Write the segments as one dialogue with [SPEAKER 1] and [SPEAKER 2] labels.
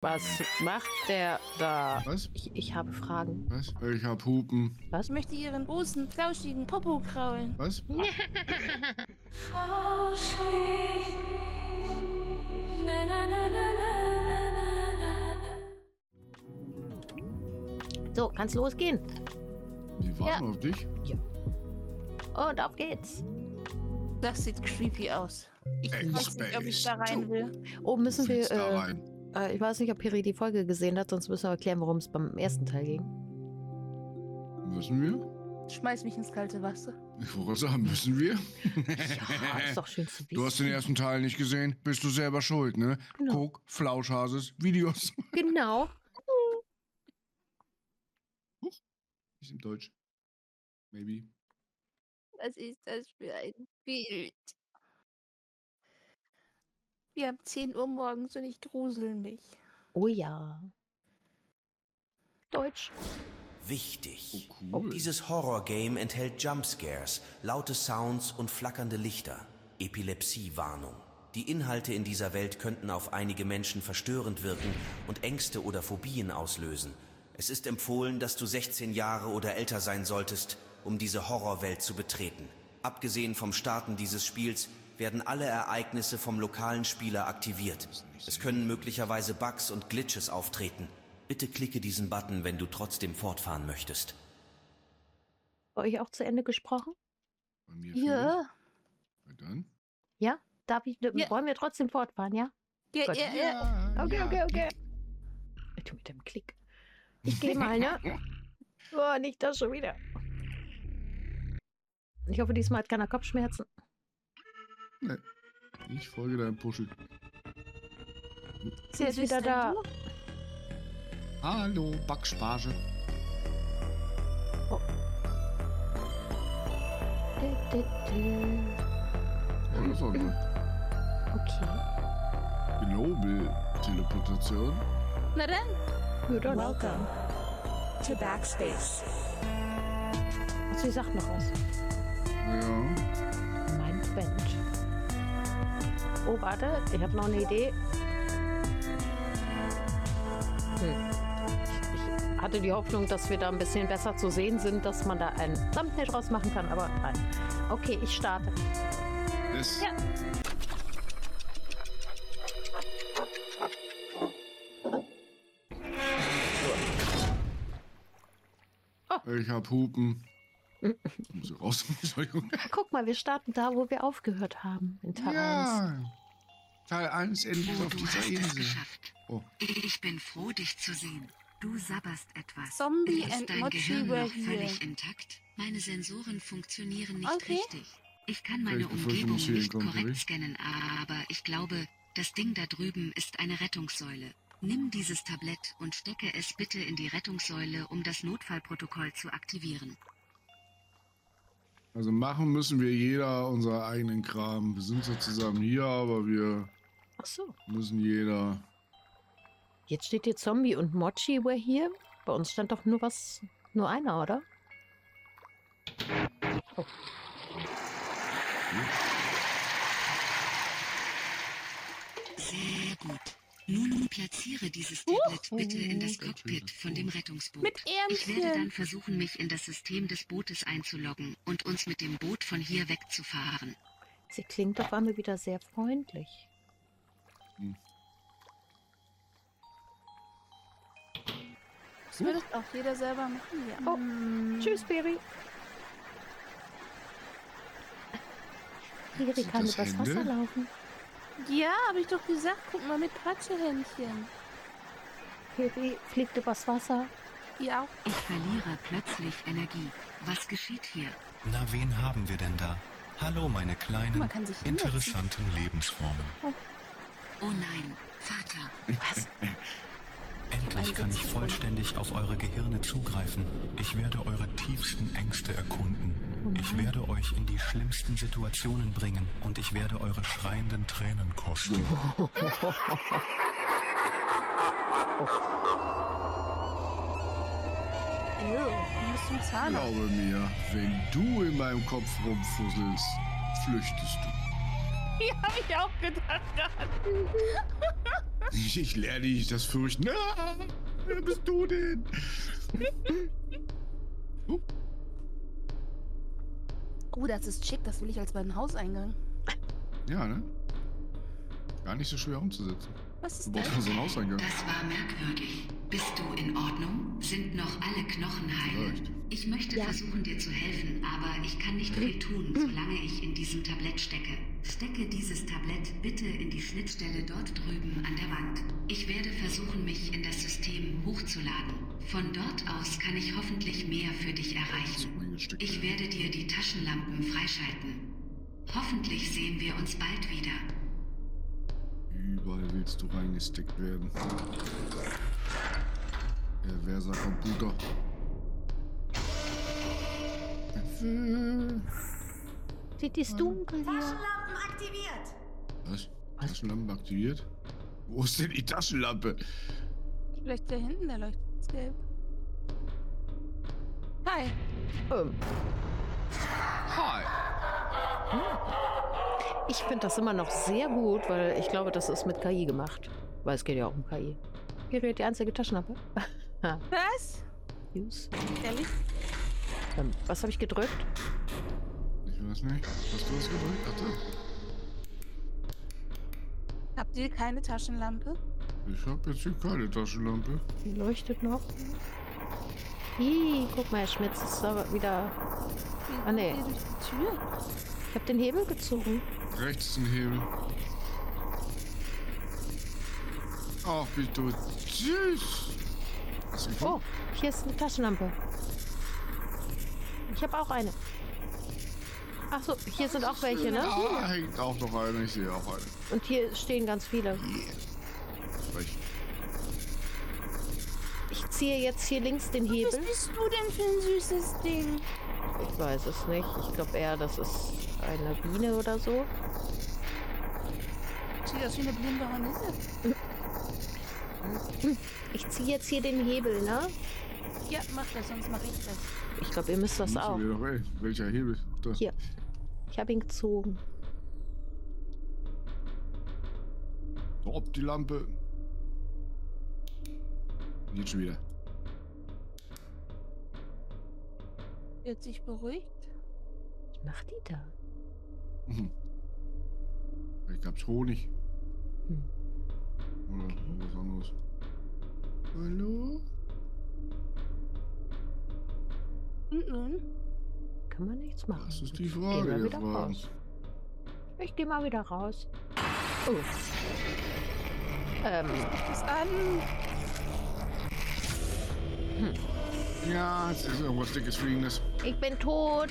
[SPEAKER 1] Was macht der da?
[SPEAKER 2] Was?
[SPEAKER 1] Ich habe Fragen.
[SPEAKER 2] Was? Ich hab Hupen.
[SPEAKER 1] Was?
[SPEAKER 3] Ich möchte ihren großen, flauschigen Popo kraulen.
[SPEAKER 2] Was?
[SPEAKER 1] So, kann's losgehen.
[SPEAKER 2] Die warten auf dich.
[SPEAKER 1] Und auf geht's.
[SPEAKER 3] Das sieht creepy aus. Ich weiß nicht, ob ich da rein will.
[SPEAKER 1] Oh, müssen wir...
[SPEAKER 2] Willst da rein?
[SPEAKER 1] Ich weiß nicht, ob Piri die Folge gesehen hat, sonst müssen wir erklären, worum es beim ersten Teil ging.
[SPEAKER 2] Müssen wir?
[SPEAKER 3] Schmeiß mich ins kalte Wasser.
[SPEAKER 2] Ich wollte sagen, müssen wir?
[SPEAKER 1] Ja, ist doch schön zu wissen.
[SPEAKER 2] Du hast den ersten Teil nicht gesehen, bist du selber schuld, ne?
[SPEAKER 1] Genau.
[SPEAKER 2] Guck, Flauschhases, Videos.
[SPEAKER 1] Genau.
[SPEAKER 2] Ist im Deutsch. Maybe.
[SPEAKER 3] Was ist das für ein Bild? Wir haben 10 Uhr morgens und ich grusel mich.
[SPEAKER 1] Oh ja. Deutsch.
[SPEAKER 4] Wichtig.
[SPEAKER 2] Oh, cool.
[SPEAKER 4] Dieses Horror-Game enthält Jumpscares, laute Sounds und flackernde Lichter. Epilepsie-Warnung. Die Inhalte in dieser Welt könnten auf einige Menschen verstörend wirken und Ängste oder Phobien auslösen. Es ist empfohlen, dass du 16 Jahre oder älter sein solltest, um diese Horrorwelt zu betreten. Abgesehen vom Starten dieses Spiels werden alle Ereignisse vom lokalen Spieler aktiviert. Es können möglicherweise Bugs und Glitches auftreten. Bitte klicke diesen Button, wenn du trotzdem fortfahren möchtest.
[SPEAKER 1] Bei euch auch zu Ende gesprochen?
[SPEAKER 2] Bei mir
[SPEAKER 3] Ja.
[SPEAKER 2] Na dann?
[SPEAKER 1] Ja? Darf ich...
[SPEAKER 3] Ja.
[SPEAKER 1] Wollen wir trotzdem fortfahren, ja?
[SPEAKER 3] Ja,
[SPEAKER 1] Gut.
[SPEAKER 3] ja, ja.
[SPEAKER 1] Okay. Tu mit dem Klick. Ich gehe mal, ne? Oh, nicht das schon wieder. Ich hoffe, diesmal hat keiner Kopfschmerzen.
[SPEAKER 2] Nee. Ich folge deinem Puschel.
[SPEAKER 1] Sie ist wieder da.
[SPEAKER 2] Hallo, Backspage. Oh, das war gut.
[SPEAKER 1] Okay.
[SPEAKER 2] Global Teleportation.
[SPEAKER 3] Na dann.
[SPEAKER 1] Ja, dann.
[SPEAKER 5] Welcome to Backspace.
[SPEAKER 1] Sie sagt noch was.
[SPEAKER 2] Ja.
[SPEAKER 1] Mein Bench. Oh, warte. Ich habe noch eine Idee. Ich hatte die Hoffnung, dass wir da ein bisschen besser zu sehen sind, dass man da ein Thumbnail draus machen kann, aber nein. Okay, ich starte.
[SPEAKER 2] Das.
[SPEAKER 3] Ja.
[SPEAKER 2] Ich hab Hupen. Muss ich raus. Entschuldigung.
[SPEAKER 1] Guck mal, wir starten da, wo wir aufgehört haben. In Teil 1.
[SPEAKER 2] Ja. Teil 1 endlich
[SPEAKER 6] Oh,
[SPEAKER 2] auf
[SPEAKER 6] du
[SPEAKER 2] dieser
[SPEAKER 6] hast es
[SPEAKER 2] Insel.
[SPEAKER 6] geschafft.
[SPEAKER 2] Oh.
[SPEAKER 6] Ich bin froh, dich zu sehen. Du sabberst etwas.
[SPEAKER 3] Zombie
[SPEAKER 6] Ist
[SPEAKER 3] and
[SPEAKER 6] dein
[SPEAKER 3] Mochi
[SPEAKER 6] Gehirn
[SPEAKER 3] were
[SPEAKER 6] noch
[SPEAKER 3] here.
[SPEAKER 6] völlig intakt? Meine Sensoren funktionieren nicht
[SPEAKER 3] Okay.
[SPEAKER 6] richtig. Ich kann meine
[SPEAKER 2] Vielleicht bevor ich
[SPEAKER 6] Umgebung
[SPEAKER 2] ins Ziel
[SPEAKER 6] nicht
[SPEAKER 2] komme,
[SPEAKER 6] korrekt
[SPEAKER 2] richtig?
[SPEAKER 6] scannen, aber ich glaube, das Ding da drüben ist eine Rettungssäule. Nimm dieses Tablett und stecke es bitte in die Rettungssäule, um das Notfallprotokoll zu aktivieren.
[SPEAKER 2] Also machen müssen wir jeder unser eigenen Kram. Wir sind zwar zusammen hier, aber wir
[SPEAKER 1] Ach so.
[SPEAKER 2] müssen jeder...
[SPEAKER 1] Jetzt steht hier Zombie und Mochi were here. Bei uns stand doch nur einer, oder? Oh.
[SPEAKER 6] Sehr gut. Nun platziere dieses Tablet bitte in das Cockpit von dem Rettungsboot.
[SPEAKER 3] Mit
[SPEAKER 6] Ich werde
[SPEAKER 3] Ärmchen.
[SPEAKER 6] dann versuchen, mich in das System des Bootes einzuloggen und uns mit dem Boot von hier wegzufahren.
[SPEAKER 1] Sie klingt auf einmal wieder sehr freundlich.
[SPEAKER 3] Das würde auch jeder selber machen. Ja.
[SPEAKER 1] Oh, Tschüss, Baby. Piri
[SPEAKER 2] Sind
[SPEAKER 1] kann
[SPEAKER 2] das
[SPEAKER 1] übers
[SPEAKER 2] Hände?
[SPEAKER 1] Wasser laufen.
[SPEAKER 3] Ja, habe ich doch gesagt. Guck mal mit Patschehändchen.
[SPEAKER 1] Piri fliegt übers Wasser.
[SPEAKER 3] Ja,
[SPEAKER 6] Ich verliere plötzlich Energie. Was geschieht hier?
[SPEAKER 7] Na, wen haben wir denn da? Hallo, meine kleinen,
[SPEAKER 3] man kann sich hinsetzen.
[SPEAKER 7] interessanten Lebensformen.
[SPEAKER 6] Oh nein, Vater.
[SPEAKER 1] Was?
[SPEAKER 7] Endlich kann ich vollständig auf eure Gehirne zugreifen. Ich werde eure tiefsten Ängste erkunden. Ich werde euch in die schlimmsten Situationen bringen und ich werde eure schreienden Tränen kosten.
[SPEAKER 3] du musst zum Zahnarzt.
[SPEAKER 2] Glaube mir, wenn du in meinem Kopf rumfusselst, flüchtest du.
[SPEAKER 3] Ja, habe ich auch gedacht gerade.
[SPEAKER 2] Ich lerne dich das Fürchten. Ah, wer bist du denn?
[SPEAKER 3] Oh, das ist schick. Das will ich als meinen Hauseingang.
[SPEAKER 2] Ja, ne? Gar nicht so schwer umzusetzen.
[SPEAKER 3] Was
[SPEAKER 2] Du
[SPEAKER 3] ist
[SPEAKER 2] brauchst
[SPEAKER 3] das?
[SPEAKER 2] nur so einen Hauseingang.
[SPEAKER 6] Das war merkwürdig. Bist du in Ordnung? Sind noch alle Knochen heil?
[SPEAKER 2] Vielleicht.
[SPEAKER 6] Ich möchte versuchen, dir zu helfen, aber ich kann nicht viel tun, solange ich in diesem Tablett stecke. Stecke dieses Tablett bitte in die Schnittstelle dort drüben an der Wand. Ich werde versuchen, mich in das System hochzuladen. Von dort aus kann ich hoffentlich mehr für dich erreichen. Ich werde dir die Taschenlampen freischalten. Hoffentlich sehen wir uns bald wieder.
[SPEAKER 2] Überall willst du reingesteckt werden. Perverser Computer.
[SPEAKER 1] Sieht es dunkel hier?
[SPEAKER 5] Taschenlampen aktiviert.
[SPEAKER 2] Was? Taschenlampe aktiviert? Wo ist denn die Taschenlampe?
[SPEAKER 3] Vielleicht da hinten, der leuchtet gelb. Hi.
[SPEAKER 2] Hi.
[SPEAKER 1] Ich finde das immer noch sehr gut, weil ich glaube, das ist mit KI gemacht. Weil es geht ja auch um KI. Hier wäre die einzige Taschenlampe.
[SPEAKER 3] Was?
[SPEAKER 1] Use.
[SPEAKER 3] Ehrlich?
[SPEAKER 1] Was habe ich gedrückt?
[SPEAKER 2] Ich weiß nicht. Hast du was gedrückt? Warte.
[SPEAKER 3] Habt ihr keine Taschenlampe?
[SPEAKER 2] Ich habe jetzt hier keine Taschenlampe.
[SPEAKER 1] Die leuchtet noch. Hi, guck mal, Herr Schmitz ist aber wieder...
[SPEAKER 3] Wie
[SPEAKER 1] Ah, nee.
[SPEAKER 3] kommt ihr durch die Tür?
[SPEAKER 1] Ich habe den Hebel gezogen.
[SPEAKER 2] Rechts ist ein Hebel. Ach, wie du süß. Hast du gefunden?
[SPEAKER 1] Oh, hier ist eine Taschenlampe. Ich habe auch eine. Ach so, hier sind auch welche, ne?
[SPEAKER 2] Ah, hängt auch noch eine. Ich sehe auch eine.
[SPEAKER 1] Und hier stehen ganz viele.
[SPEAKER 2] Frech.
[SPEAKER 1] Ich ziehe jetzt hier links den
[SPEAKER 3] Was
[SPEAKER 1] Hebel.
[SPEAKER 3] bist du denn für ein süßes Ding?
[SPEAKER 1] Ich weiß es nicht. Ich glaube eher, das ist eine Biene oder so.
[SPEAKER 3] Sieht aus wie eine blinde Hornisse.
[SPEAKER 1] Ich ziehe jetzt hier den Hebel, ne?
[SPEAKER 3] Ja, mach das, sonst mach ich das.
[SPEAKER 1] Ich glaube, ihr müsst das
[SPEAKER 2] Müssen
[SPEAKER 1] auch.
[SPEAKER 2] wir doch, ey. Welcher Hebel? Da.
[SPEAKER 1] Hier. Ich habe ihn gezogen.
[SPEAKER 2] Drop die Lampe. Geht schon wieder.
[SPEAKER 3] Die hat sich beruhigt.
[SPEAKER 1] Was macht die da?
[SPEAKER 2] Vielleicht gab's Honig.
[SPEAKER 1] Hm.
[SPEAKER 2] Oder was anderes. Hallo?
[SPEAKER 3] Und nun?
[SPEAKER 1] Kann man nichts machen.
[SPEAKER 2] Das ist die
[SPEAKER 1] Gehen
[SPEAKER 2] Frage
[SPEAKER 1] wir
[SPEAKER 2] der
[SPEAKER 1] wieder
[SPEAKER 2] Fragen.
[SPEAKER 1] raus. Ich gehe mal wieder raus. Oh.
[SPEAKER 3] Das an.
[SPEAKER 2] Ja, es ist irgendwas dickes Fliegendes.
[SPEAKER 1] Ich bin tot.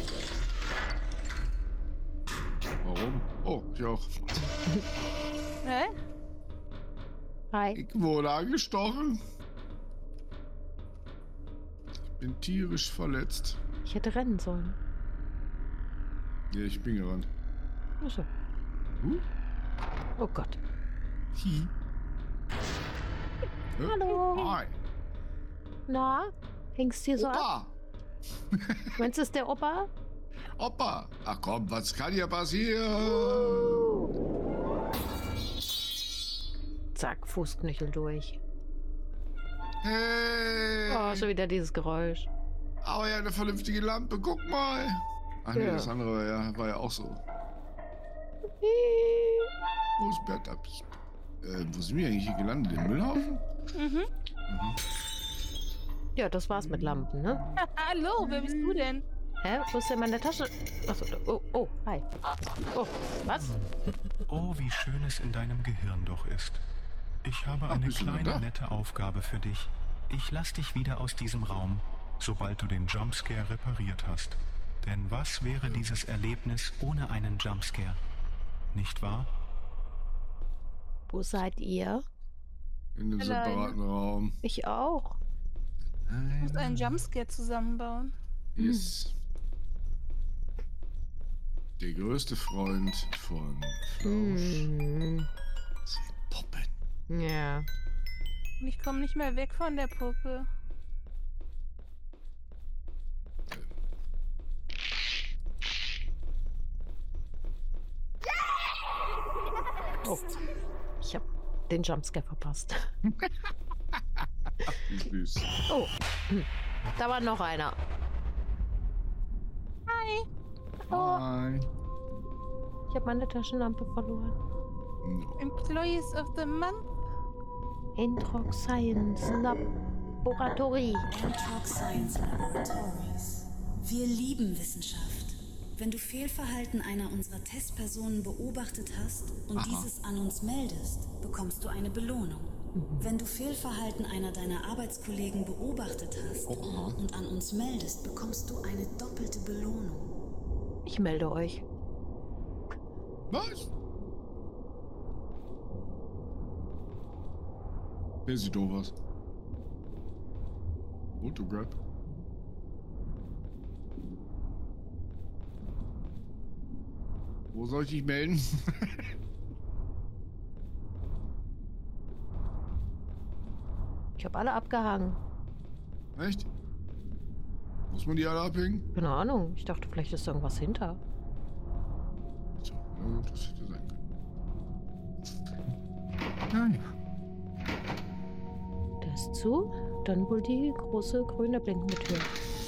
[SPEAKER 2] Warum? Oh, ich auch.
[SPEAKER 3] Hä?
[SPEAKER 1] Hi.
[SPEAKER 2] Ich wurde angestochen. Ich bin tierisch verletzt.
[SPEAKER 1] Ich hätte rennen sollen.
[SPEAKER 2] Ja, ich bin gerannt.
[SPEAKER 1] Achso. Oh Gott.
[SPEAKER 2] Hi.
[SPEAKER 1] Hallo.
[SPEAKER 2] Hi.
[SPEAKER 1] Na? Hängst hier so ab?
[SPEAKER 2] Opa.
[SPEAKER 1] Meinst du, es ist der Opa?
[SPEAKER 2] Opa. Ach komm, was kann hier passieren?
[SPEAKER 1] Zack, Fußknöchel durch.
[SPEAKER 2] Hey.
[SPEAKER 1] Oh, schon wieder dieses Geräusch.
[SPEAKER 2] Aber ja, eine vernünftige Lampe. Guck mal. Ach nee,
[SPEAKER 1] Ja.
[SPEAKER 2] das andere war ja auch so. Wo ist Bert ab? Wo sind wir eigentlich hier gelandet? Im Müllhaufen?
[SPEAKER 1] Ja, das war's mit Lampen, ne?
[SPEAKER 3] Hallo, wer bist du denn?
[SPEAKER 1] Hä? Wo ist denn meine Tasche? Achso, oh, hi. Oh, was?
[SPEAKER 7] Oh, wie schön es in deinem Gehirn doch ist. Ich habe eine
[SPEAKER 2] bist du denn
[SPEAKER 7] kleine,
[SPEAKER 2] da?
[SPEAKER 7] nette Aufgabe für dich. Ich lass dich wieder aus diesem Raum, sobald du den Jumpscare repariert hast. Denn was wäre dieses Erlebnis ohne einen Jumpscare? Nicht wahr?
[SPEAKER 1] Wo seid ihr?
[SPEAKER 2] In dem
[SPEAKER 3] Alleine.
[SPEAKER 2] separaten Raum.
[SPEAKER 1] Ich auch.
[SPEAKER 3] Du musst einen Jumpscare zusammenbauen.
[SPEAKER 2] Ist der größte Freund von Flausch.
[SPEAKER 1] Hm.
[SPEAKER 2] Puppen.
[SPEAKER 1] Ja.
[SPEAKER 3] Und ich komme nicht mehr weg von der Puppe.
[SPEAKER 1] Oh. Ich hab den Jumpscare verpasst.
[SPEAKER 2] Wie süß.
[SPEAKER 1] Oh, da war noch einer. Oh,
[SPEAKER 2] Hi.
[SPEAKER 1] ich habe meine Taschenlampe verloren.
[SPEAKER 2] No.
[SPEAKER 3] Employees of the Month.
[SPEAKER 1] Entrox Science Laboratory.
[SPEAKER 8] Entrox Science Laboratories. Wir lieben Wissenschaft. Wenn du Fehlverhalten einer unserer Testpersonen beobachtet hast und dieses an uns meldest, bekommst du eine Belohnung. Wenn du Fehlverhalten einer deiner Arbeitskollegen beobachtet hast und an uns meldest, bekommst du eine doppelte Belohnung.
[SPEAKER 1] Ich melde euch.
[SPEAKER 2] Was? Der sieht doof aus. Autograb. Wo soll ich dich melden?
[SPEAKER 1] Ich habe alle abgehangen.
[SPEAKER 2] Echt? Muss man die alle abhängen?
[SPEAKER 1] Keine Ahnung. Ich dachte, vielleicht ist da irgendwas hinter.
[SPEAKER 2] So, ja, das hätte sein können. Nein.
[SPEAKER 1] Der ist zu. Dann wohl die große grüne blinkende Tür.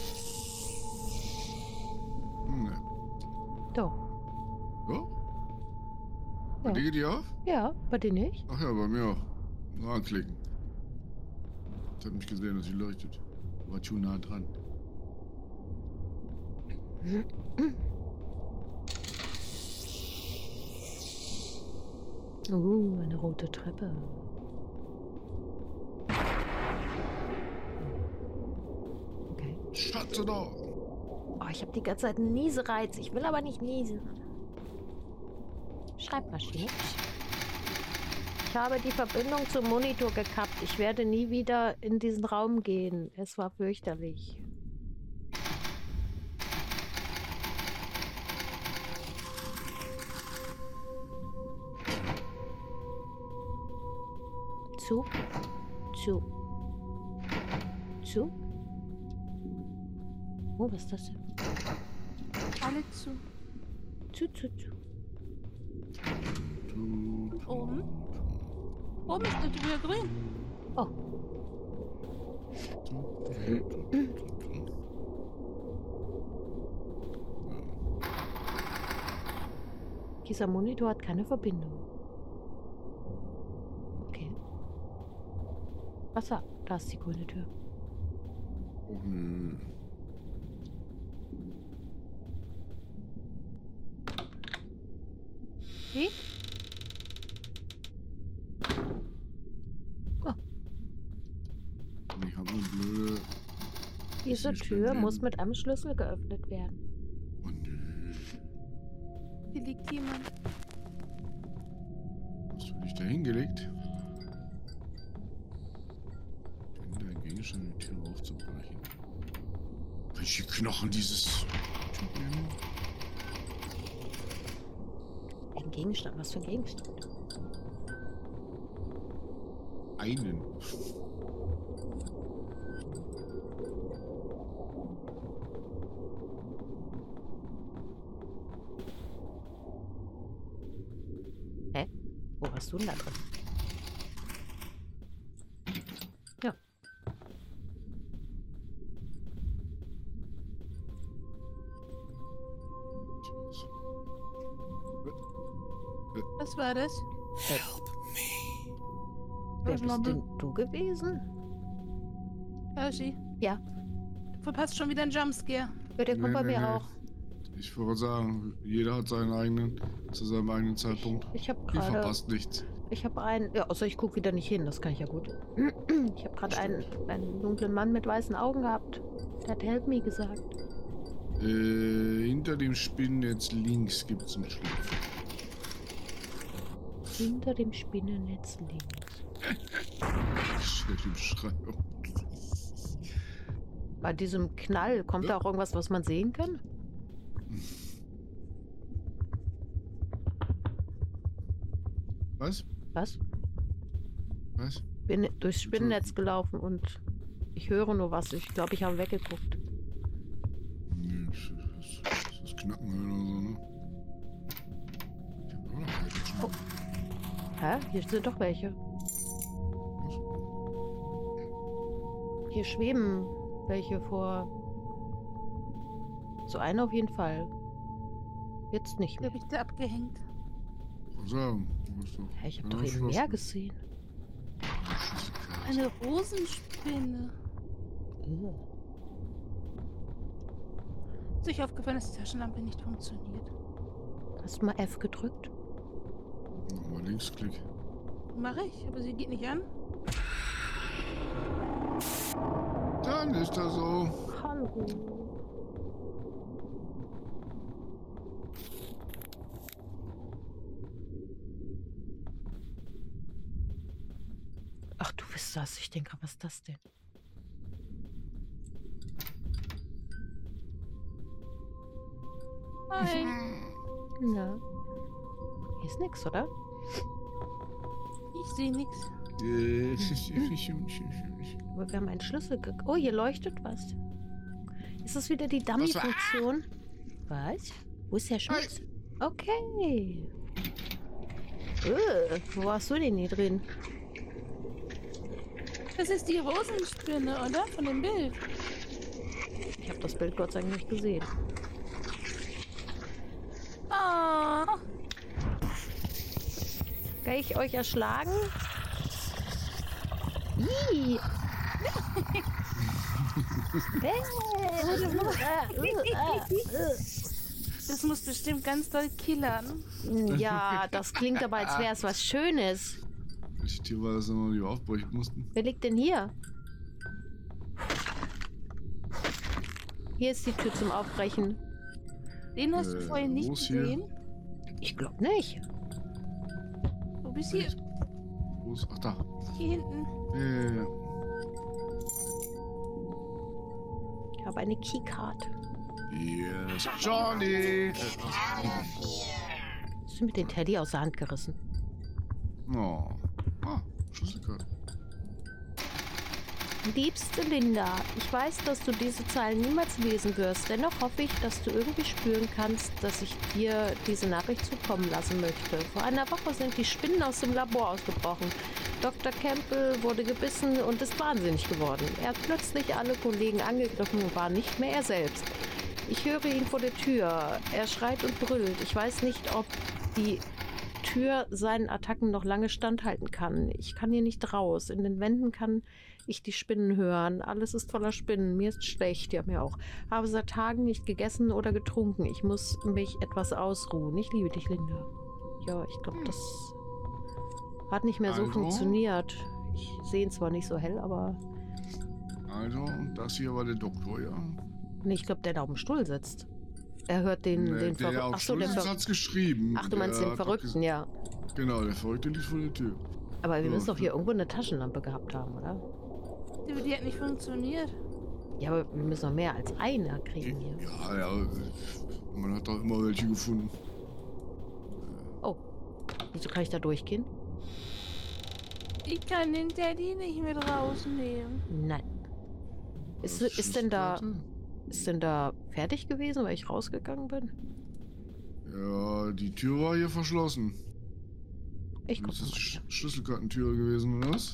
[SPEAKER 2] Ne.
[SPEAKER 1] Doch.
[SPEAKER 2] So?
[SPEAKER 1] Ja.
[SPEAKER 2] Bei dir geht die auf?
[SPEAKER 1] Ja, bei dir nicht?
[SPEAKER 2] Ach ja, bei mir auch. Nur anklicken. Ich hab nicht gesehen, dass sie leuchtet. War zu nah dran.
[SPEAKER 1] Eine rote Treppe. Okay.
[SPEAKER 2] Schatze da!
[SPEAKER 1] Oh, ich habe die ganze Zeit einen Niesereiz. Ich will aber nicht niesen. Schreibmaschine. Ich habe die Verbindung zum Monitor gekappt. Ich werde nie wieder in diesen Raum gehen. Es war fürchterlich. Zu. Zu. Zu. Oh, was ist das denn?
[SPEAKER 3] Alle zu.
[SPEAKER 1] Zu.
[SPEAKER 3] Oben. Oben ist die Tür grün.
[SPEAKER 1] Oh. Dieser Monitor hat keine Verbindung. Okay. Wasser, da ist die grüne Tür.
[SPEAKER 2] Oh nö.
[SPEAKER 1] Wie? Oh,
[SPEAKER 2] Ich hab eine blöde...
[SPEAKER 1] diese
[SPEAKER 2] Ich
[SPEAKER 1] Tür
[SPEAKER 2] bin
[SPEAKER 1] muss
[SPEAKER 2] drin.
[SPEAKER 1] mit einem Schlüssel geöffnet werden.
[SPEAKER 2] Oh nö.
[SPEAKER 3] Hier liegt jemand.
[SPEAKER 2] Hast du dich da hingelegt? Finde ein Gegenstand, die Tür aufzubrechen. Welche Knochen dieses Typen?
[SPEAKER 1] Ein Gegenstand, was für ein Gegenstand?
[SPEAKER 2] Einen.
[SPEAKER 1] Hä? Wo warst du denn da drin? Ja.
[SPEAKER 3] Was war das?
[SPEAKER 1] Wer
[SPEAKER 3] Was
[SPEAKER 1] bist
[SPEAKER 3] war
[SPEAKER 1] denn du gewesen?
[SPEAKER 3] Hershey,
[SPEAKER 1] Ja,
[SPEAKER 3] du verpasst schon wieder einen Jumpscare.
[SPEAKER 1] ja, der kommt bei mir auch.
[SPEAKER 2] Ich wollte sagen, jeder hat seinen eigenen, zu seinem eigenen Zeitpunkt.
[SPEAKER 1] Ich habe
[SPEAKER 2] Ihr
[SPEAKER 1] gerade...
[SPEAKER 2] verpasst nichts.
[SPEAKER 1] Ich habe einen... Ja, außer ich gucke wieder nicht hin, das kann ich ja gut. Ich habe gerade einen dunklen Mann mit weißen Augen gehabt. Der hat Help Me gesagt.
[SPEAKER 2] Hinter dem Spinnennetz links gibt es einen Schlupf.
[SPEAKER 1] Hinter dem Spinnennetz links.
[SPEAKER 2] Schlechte Beschreibung.
[SPEAKER 1] Bei diesem Knall kommt da auch irgendwas, was man sehen kann?
[SPEAKER 2] Was?
[SPEAKER 1] Was?
[SPEAKER 2] Was?
[SPEAKER 1] Bin durchs Spinnennetz gelaufen und ich höre nur was. Ich glaube, ich habe weggeguckt.
[SPEAKER 2] Nee, das ist Knacken oder so, ne? Ich hab auch noch keine Knacken.
[SPEAKER 1] Hä? Hier sind doch welche. Hier schweben welche vor. So eine auf jeden Fall. Jetzt nicht
[SPEAKER 3] Wie
[SPEAKER 1] mehr.
[SPEAKER 3] habe ich da abgehängt?
[SPEAKER 2] Sagen, du bist doch.
[SPEAKER 1] Ja, ich habe doch eben mehr gesehen.
[SPEAKER 3] Eine Rosenspinne.
[SPEAKER 1] Oh.
[SPEAKER 3] Ist euch aufgefallen, dass die Taschenlampe nicht funktioniert?
[SPEAKER 1] Hast du mal F gedrückt?
[SPEAKER 2] Nochmal Linksklick.
[SPEAKER 3] Mache ich, aber sie geht nicht an.
[SPEAKER 2] Dann ist das so.
[SPEAKER 1] Hallo. Ach, du bist das. Ich denke, was ist das denn?
[SPEAKER 3] Nein.
[SPEAKER 1] Na. Hier ist nix, oder?
[SPEAKER 3] Ich sehe nichts.
[SPEAKER 1] Aber wir haben einen Schlüssel Oh, hier leuchtet was. Ist das wieder die Dummy-Funktion? Was? Wo ist der Schmutz? Okay. Wo hast du den hier drin?
[SPEAKER 3] Das ist die Rosenspinne, oder? Von dem Bild.
[SPEAKER 1] Ich habe das Bild Gott sei Dank nicht gesehen.
[SPEAKER 3] Oh.
[SPEAKER 1] Kann ich euch erschlagen? Ih.
[SPEAKER 3] Das muss bestimmt ganz doll killern.
[SPEAKER 1] Ja, das klingt aber, als wäre es was Schönes.
[SPEAKER 2] Welches Tier war das nochmal, die wir aufbrechen mussten?
[SPEAKER 1] Wer liegt denn hier? Hier ist die Tür zum Aufbrechen.
[SPEAKER 3] Den hast du vorhin nicht
[SPEAKER 2] wo ist hier?
[SPEAKER 3] gesehen?
[SPEAKER 1] Ich glaube nicht.
[SPEAKER 3] Du bist hier,
[SPEAKER 2] Wo ist? Ach, da.
[SPEAKER 3] hier hinten.
[SPEAKER 2] Ja.
[SPEAKER 1] Ich habe eine Keycard.
[SPEAKER 2] Hier ist Johnny.
[SPEAKER 1] Hast du mit den Teddy aus der Hand gerissen?
[SPEAKER 2] Oh. Ah, Schlüsselkarte.
[SPEAKER 1] Liebste Linda, ich weiß, dass du diese Zeilen niemals lesen wirst. Dennoch hoffe ich, dass du irgendwie spüren kannst, dass ich dir diese Nachricht zukommen lassen möchte. Vor einer Woche sind die Spinnen aus dem Labor ausgebrochen. Dr. Campbell wurde gebissen und ist wahnsinnig geworden. Er hat plötzlich alle Kollegen angegriffen und war nicht mehr er selbst. Ich höre ihn vor der Tür. Er schreit und brüllt. Ich weiß nicht, ob die Tür seinen Attacken noch lange standhalten kann. Ich kann hier nicht raus. In den Wänden kann ich die Spinnen hören. Alles ist voller Spinnen. Mir ist schlecht. Ja, mir auch. Habe seit Tagen nicht gegessen oder getrunken. Ich muss mich etwas ausruhen. Ich liebe dich, Linda. Ja, ich glaube, das hat nicht mehr so
[SPEAKER 2] Also?
[SPEAKER 1] funktioniert. Ich sehe ihn zwar nicht so hell, aber...
[SPEAKER 2] Also, das hier war der Doktor, ja?
[SPEAKER 1] Nee, ich glaube, der da auf dem Stuhl sitzt. Er hört den
[SPEAKER 2] Der
[SPEAKER 1] Verrückten.
[SPEAKER 2] auf
[SPEAKER 1] Achso, den
[SPEAKER 2] Schlüsseln hat's geschrieben.
[SPEAKER 1] Ach, du meinst
[SPEAKER 2] Der
[SPEAKER 1] den
[SPEAKER 2] hat doch
[SPEAKER 1] Verrückten, ja.
[SPEAKER 2] Genau, der Verrückte liegt vor der Tür.
[SPEAKER 1] Aber wir
[SPEAKER 2] Ja,
[SPEAKER 1] müssen doch hier
[SPEAKER 2] ja.
[SPEAKER 1] irgendwo eine Taschenlampe gehabt haben, oder?
[SPEAKER 3] Die hat nicht funktioniert.
[SPEAKER 1] Ja, aber wir müssen noch mehr als eine kriegen hier.
[SPEAKER 2] Ja, man hat doch immer welche gefunden.
[SPEAKER 1] Oh, wieso kann ich da durchgehen?
[SPEAKER 3] Ich kann den Teddy nicht mit rausnehmen.
[SPEAKER 1] Nein. Ist denn da fertig gewesen, weil ich rausgegangen bin?
[SPEAKER 2] Ja, die Tür war hier verschlossen.
[SPEAKER 1] Ich guck
[SPEAKER 2] Das ist
[SPEAKER 1] mal.
[SPEAKER 2] Schlüsselkartentür gewesen, oder was?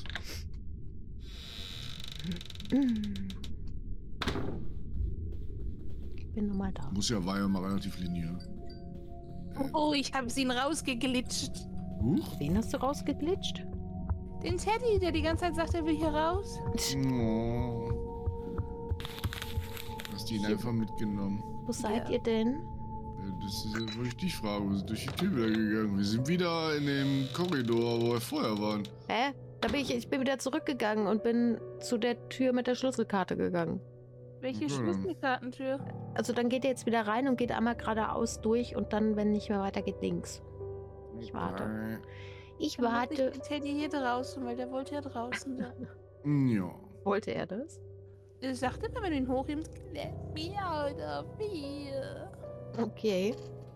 [SPEAKER 1] Ich bin nochmal da.
[SPEAKER 2] War ja mal relativ linear.
[SPEAKER 3] Oh, ich habe ihn rausgeglitscht.
[SPEAKER 2] Huch?
[SPEAKER 1] Wen hast du rausgeglitscht?
[SPEAKER 3] Den Teddy, der die ganze Zeit sagt, er will hier raus.
[SPEAKER 2] Oh. Hast du ihn einfach mitgenommen?
[SPEAKER 1] Wo seid ihr denn?
[SPEAKER 2] Das ist ja, wollte ich dich fragen. Wir sind durch die Tür wieder gegangen. Wir sind wieder in dem Korridor, wo wir vorher waren.
[SPEAKER 1] Hä? Ich bin wieder zurückgegangen und bin zu der Tür mit der Schlüsselkarte gegangen.
[SPEAKER 3] Welche
[SPEAKER 2] Okay.
[SPEAKER 3] Schlüsselkartentür?
[SPEAKER 1] Also dann geht ihr jetzt wieder rein und geht einmal geradeaus durch und dann, wenn nicht mehr weiter geht, links. Ich warte. Ich
[SPEAKER 3] Dann mach ich
[SPEAKER 1] warte.
[SPEAKER 3] den Teddy hier draußen, weil der wollte ja draußen sein.
[SPEAKER 2] Ja.
[SPEAKER 1] Wollte er das?
[SPEAKER 3] Er sagt immer, wenn du ihn hochhebst, let me out of here.
[SPEAKER 1] Okay.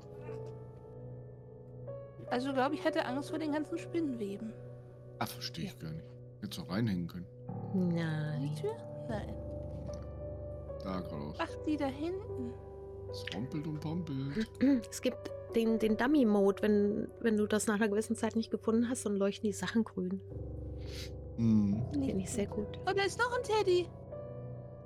[SPEAKER 3] Also glaube ich, hatte Angst vor den ganzen Spinnenweben.
[SPEAKER 2] Ah, verstehe ich gar nicht. Hättest du reinhängen können.
[SPEAKER 1] Nein.
[SPEAKER 3] Die Tür? Nein.
[SPEAKER 2] Da geradeaus.
[SPEAKER 3] Ach, die da hinten.
[SPEAKER 2] Es rompelt und pompelt.
[SPEAKER 1] Es gibt den Dummy-Mode, wenn du das nach einer gewissen Zeit nicht gefunden hast, dann leuchten die Sachen grün.
[SPEAKER 2] Hm.
[SPEAKER 1] Finde ich sehr gut.
[SPEAKER 3] Oh, da ist noch ein Teddy.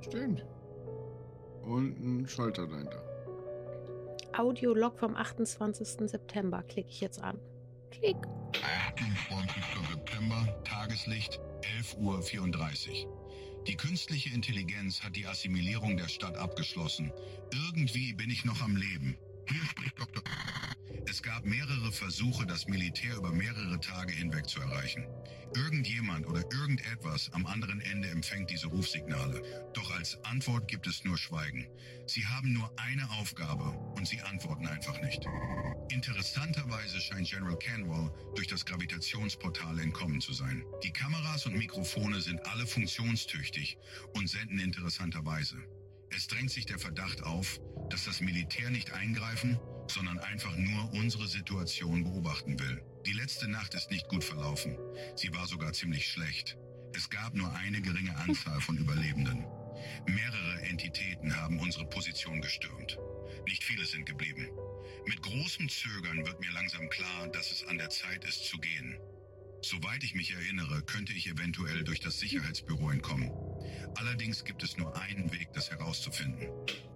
[SPEAKER 2] Stimmt. Und ein Schalter dahinter.
[SPEAKER 1] Audiolog vom 28. September. Klicke ich jetzt an. Klick.
[SPEAKER 9] 28. September, Tageslicht, 11:34 Uhr. Die künstliche Intelligenz hat die Assimilierung der Stadt abgeschlossen. Irgendwie bin ich noch am Leben. Hier spricht Dr. Es gab mehrere Versuche, das Militär über mehrere Tage hinweg zu erreichen. Irgendjemand oder irgendetwas am anderen Ende empfängt diese Rufsignale. Doch als Antwort gibt es nur Schweigen. Sie haben nur eine Aufgabe und sie antworten einfach nicht. Interessanterweise scheint General Canwell durch das Gravitationsportal entkommen zu sein. Die Kameras und Mikrofone sind alle funktionstüchtig und senden interessanterweise. Es drängt sich der Verdacht auf, dass das Militär nicht eingreifen, sondern einfach nur unsere Situation beobachten will. Die letzte Nacht ist nicht gut verlaufen. Sie war sogar ziemlich schlecht. Es gab nur eine geringe Anzahl von Überlebenden. Mehrere Entitäten haben unsere Position gestürmt. Nicht viele sind geblieben. Mit großem Zögern wird mir langsam klar, dass es an der Zeit ist zu gehen. Soweit ich mich erinnere, könnte ich eventuell durch das Sicherheitsbüro entkommen. Allerdings gibt es nur einen Weg, das herauszufinden.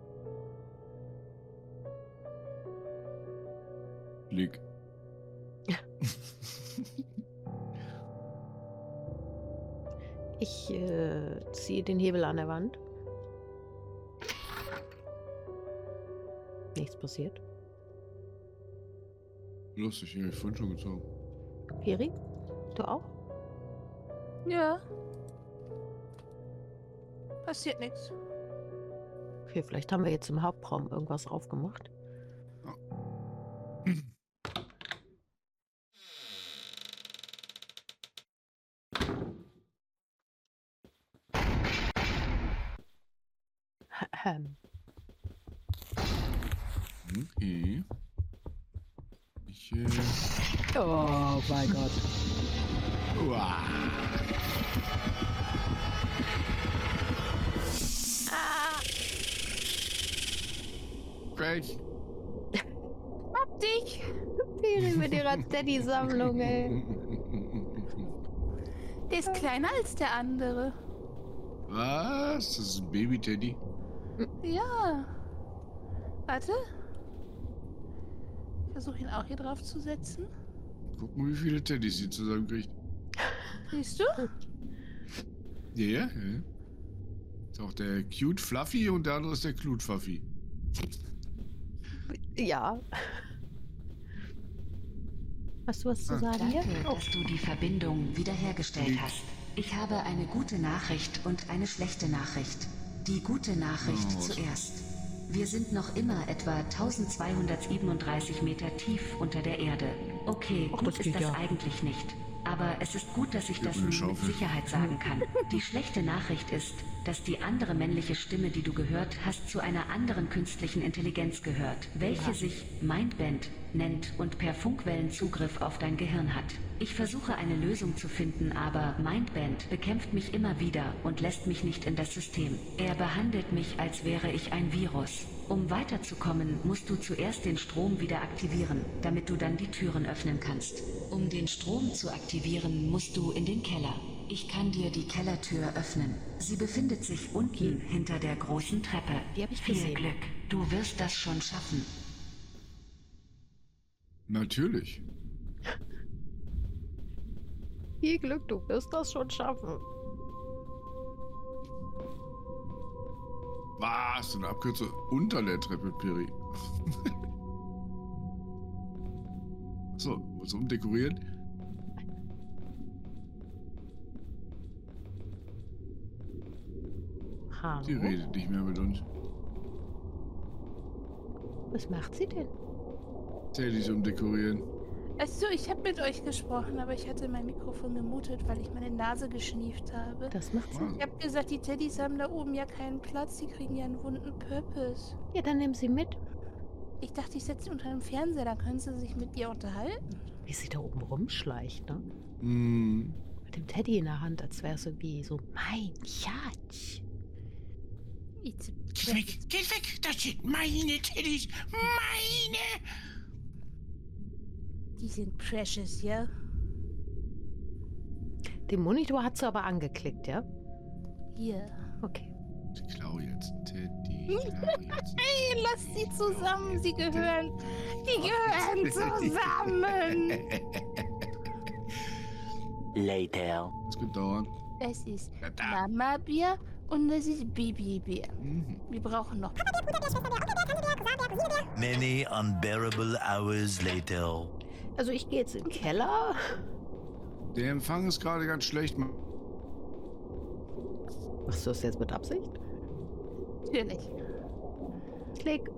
[SPEAKER 2] Klick.
[SPEAKER 1] Ich ziehe den Hebel an der Wand. Nichts passiert.
[SPEAKER 2] Lustig, ich habe vorhin schon gezogen.
[SPEAKER 1] Peri, du auch?
[SPEAKER 3] Ja. Passiert nichts.
[SPEAKER 1] Okay, vielleicht haben wir jetzt im Hauptraum irgendwas aufgemacht.
[SPEAKER 2] Okay.
[SPEAKER 1] Oh mein Gott.
[SPEAKER 2] Uah. Pech.
[SPEAKER 3] Hab dich!
[SPEAKER 1] Peri mit ihrer Teddy-Sammlung, ey.
[SPEAKER 3] Der ist kleiner als der andere.
[SPEAKER 2] Was? Das ist ein Baby-Teddy?
[SPEAKER 3] Ja. Warte. Ich versuche ihn auch hier drauf zu setzen.
[SPEAKER 2] Guck mal, wie viele Teddys sie zusammenkriegt.
[SPEAKER 3] Siehst du?
[SPEAKER 2] Ja. Ist auch der Cute Fluffy und der andere ist der Clut Fluffy.
[SPEAKER 1] Ja. Hast du was zu sagen hier?
[SPEAKER 6] Danke, dass du die Verbindung wiederhergestellt hast. Ich habe eine gute Nachricht und eine schlechte Nachricht. Die gute Nachricht zuerst. Wir sind noch immer etwa 1237 Meter tief unter der Erde. Okay, gut ist das eigentlich nicht. Aber es ist gut, dass ich das nun mit Sicherheit sagen kann. Die schlechte Nachricht ist, dass die andere männliche Stimme, die du gehört hast, zu einer anderen künstlichen Intelligenz gehört, welche sich Mindbend nennt und per Funkwellen Zugriff auf dein Gehirn hat. Ich versuche eine Lösung zu finden, aber Mindbend bekämpft mich immer wieder und lässt mich nicht in das System. Er behandelt mich, als wäre ich ein Virus. Um weiterzukommen, musst du zuerst den Strom wieder aktivieren, damit du dann die Türen öffnen kannst. Um den Strom zu aktivieren, musst du in den Keller. Ich kann dir die Kellertür öffnen. Sie befindet sich unten hinter der großen Treppe.
[SPEAKER 1] Die habe ich
[SPEAKER 6] Viel
[SPEAKER 1] gesehen.
[SPEAKER 6] Glück. Du wirst das schon schaffen.
[SPEAKER 2] Natürlich.
[SPEAKER 1] Viel Glück, du wirst das schon schaffen.
[SPEAKER 2] Was? Eine Abkürzung unter der Treppe, Peri. So, was umdekorieren?
[SPEAKER 1] Hallo?
[SPEAKER 2] Die redet nicht mehr mit uns.
[SPEAKER 1] Was macht sie denn?
[SPEAKER 2] Teddys umdekorieren.
[SPEAKER 3] Achso, ich habe mit euch gesprochen, aber ich hatte mein Mikrofon gemutet, weil ich meine Nase geschnieft habe.
[SPEAKER 1] Das macht sie.
[SPEAKER 3] Ich habe gesagt, die Teddys haben da oben ja keinen Platz, die kriegen ja einen wunden Purpose.
[SPEAKER 1] Ja, dann nimm sie mit.
[SPEAKER 3] Ich dachte, ich setze sie unter dem Fernseher, dann können sie sich mit ihr unterhalten.
[SPEAKER 1] Wie sie da oben rumschleicht, ne?
[SPEAKER 2] Hm.
[SPEAKER 1] Mit dem Teddy in der Hand, als wäre es irgendwie so, mein Schatz.
[SPEAKER 10] Geht weg, geht weg, das sind meine Teddys, meine!
[SPEAKER 3] Die sind precious, ja?
[SPEAKER 1] Den Monitor hat sie aber angeklickt, ja?
[SPEAKER 3] Ja.
[SPEAKER 1] Okay.
[SPEAKER 2] Ich klau jetzt einen Teddy. Ich klau jetzt einen
[SPEAKER 3] Hey, lass sie zusammen. Sie gehören. Die gehören zusammen.
[SPEAKER 11] Later.
[SPEAKER 2] Das wird dauern.
[SPEAKER 3] Es ist Mama-Bier und es ist Baby-Bier. Wir brauchen noch.
[SPEAKER 11] Many unbearable hours later.
[SPEAKER 1] Also ich gehe jetzt in den Keller.
[SPEAKER 2] Der Empfang ist gerade ganz schlecht.
[SPEAKER 1] Machst du das jetzt mit Absicht?
[SPEAKER 3] Natürlich.
[SPEAKER 1] Klick.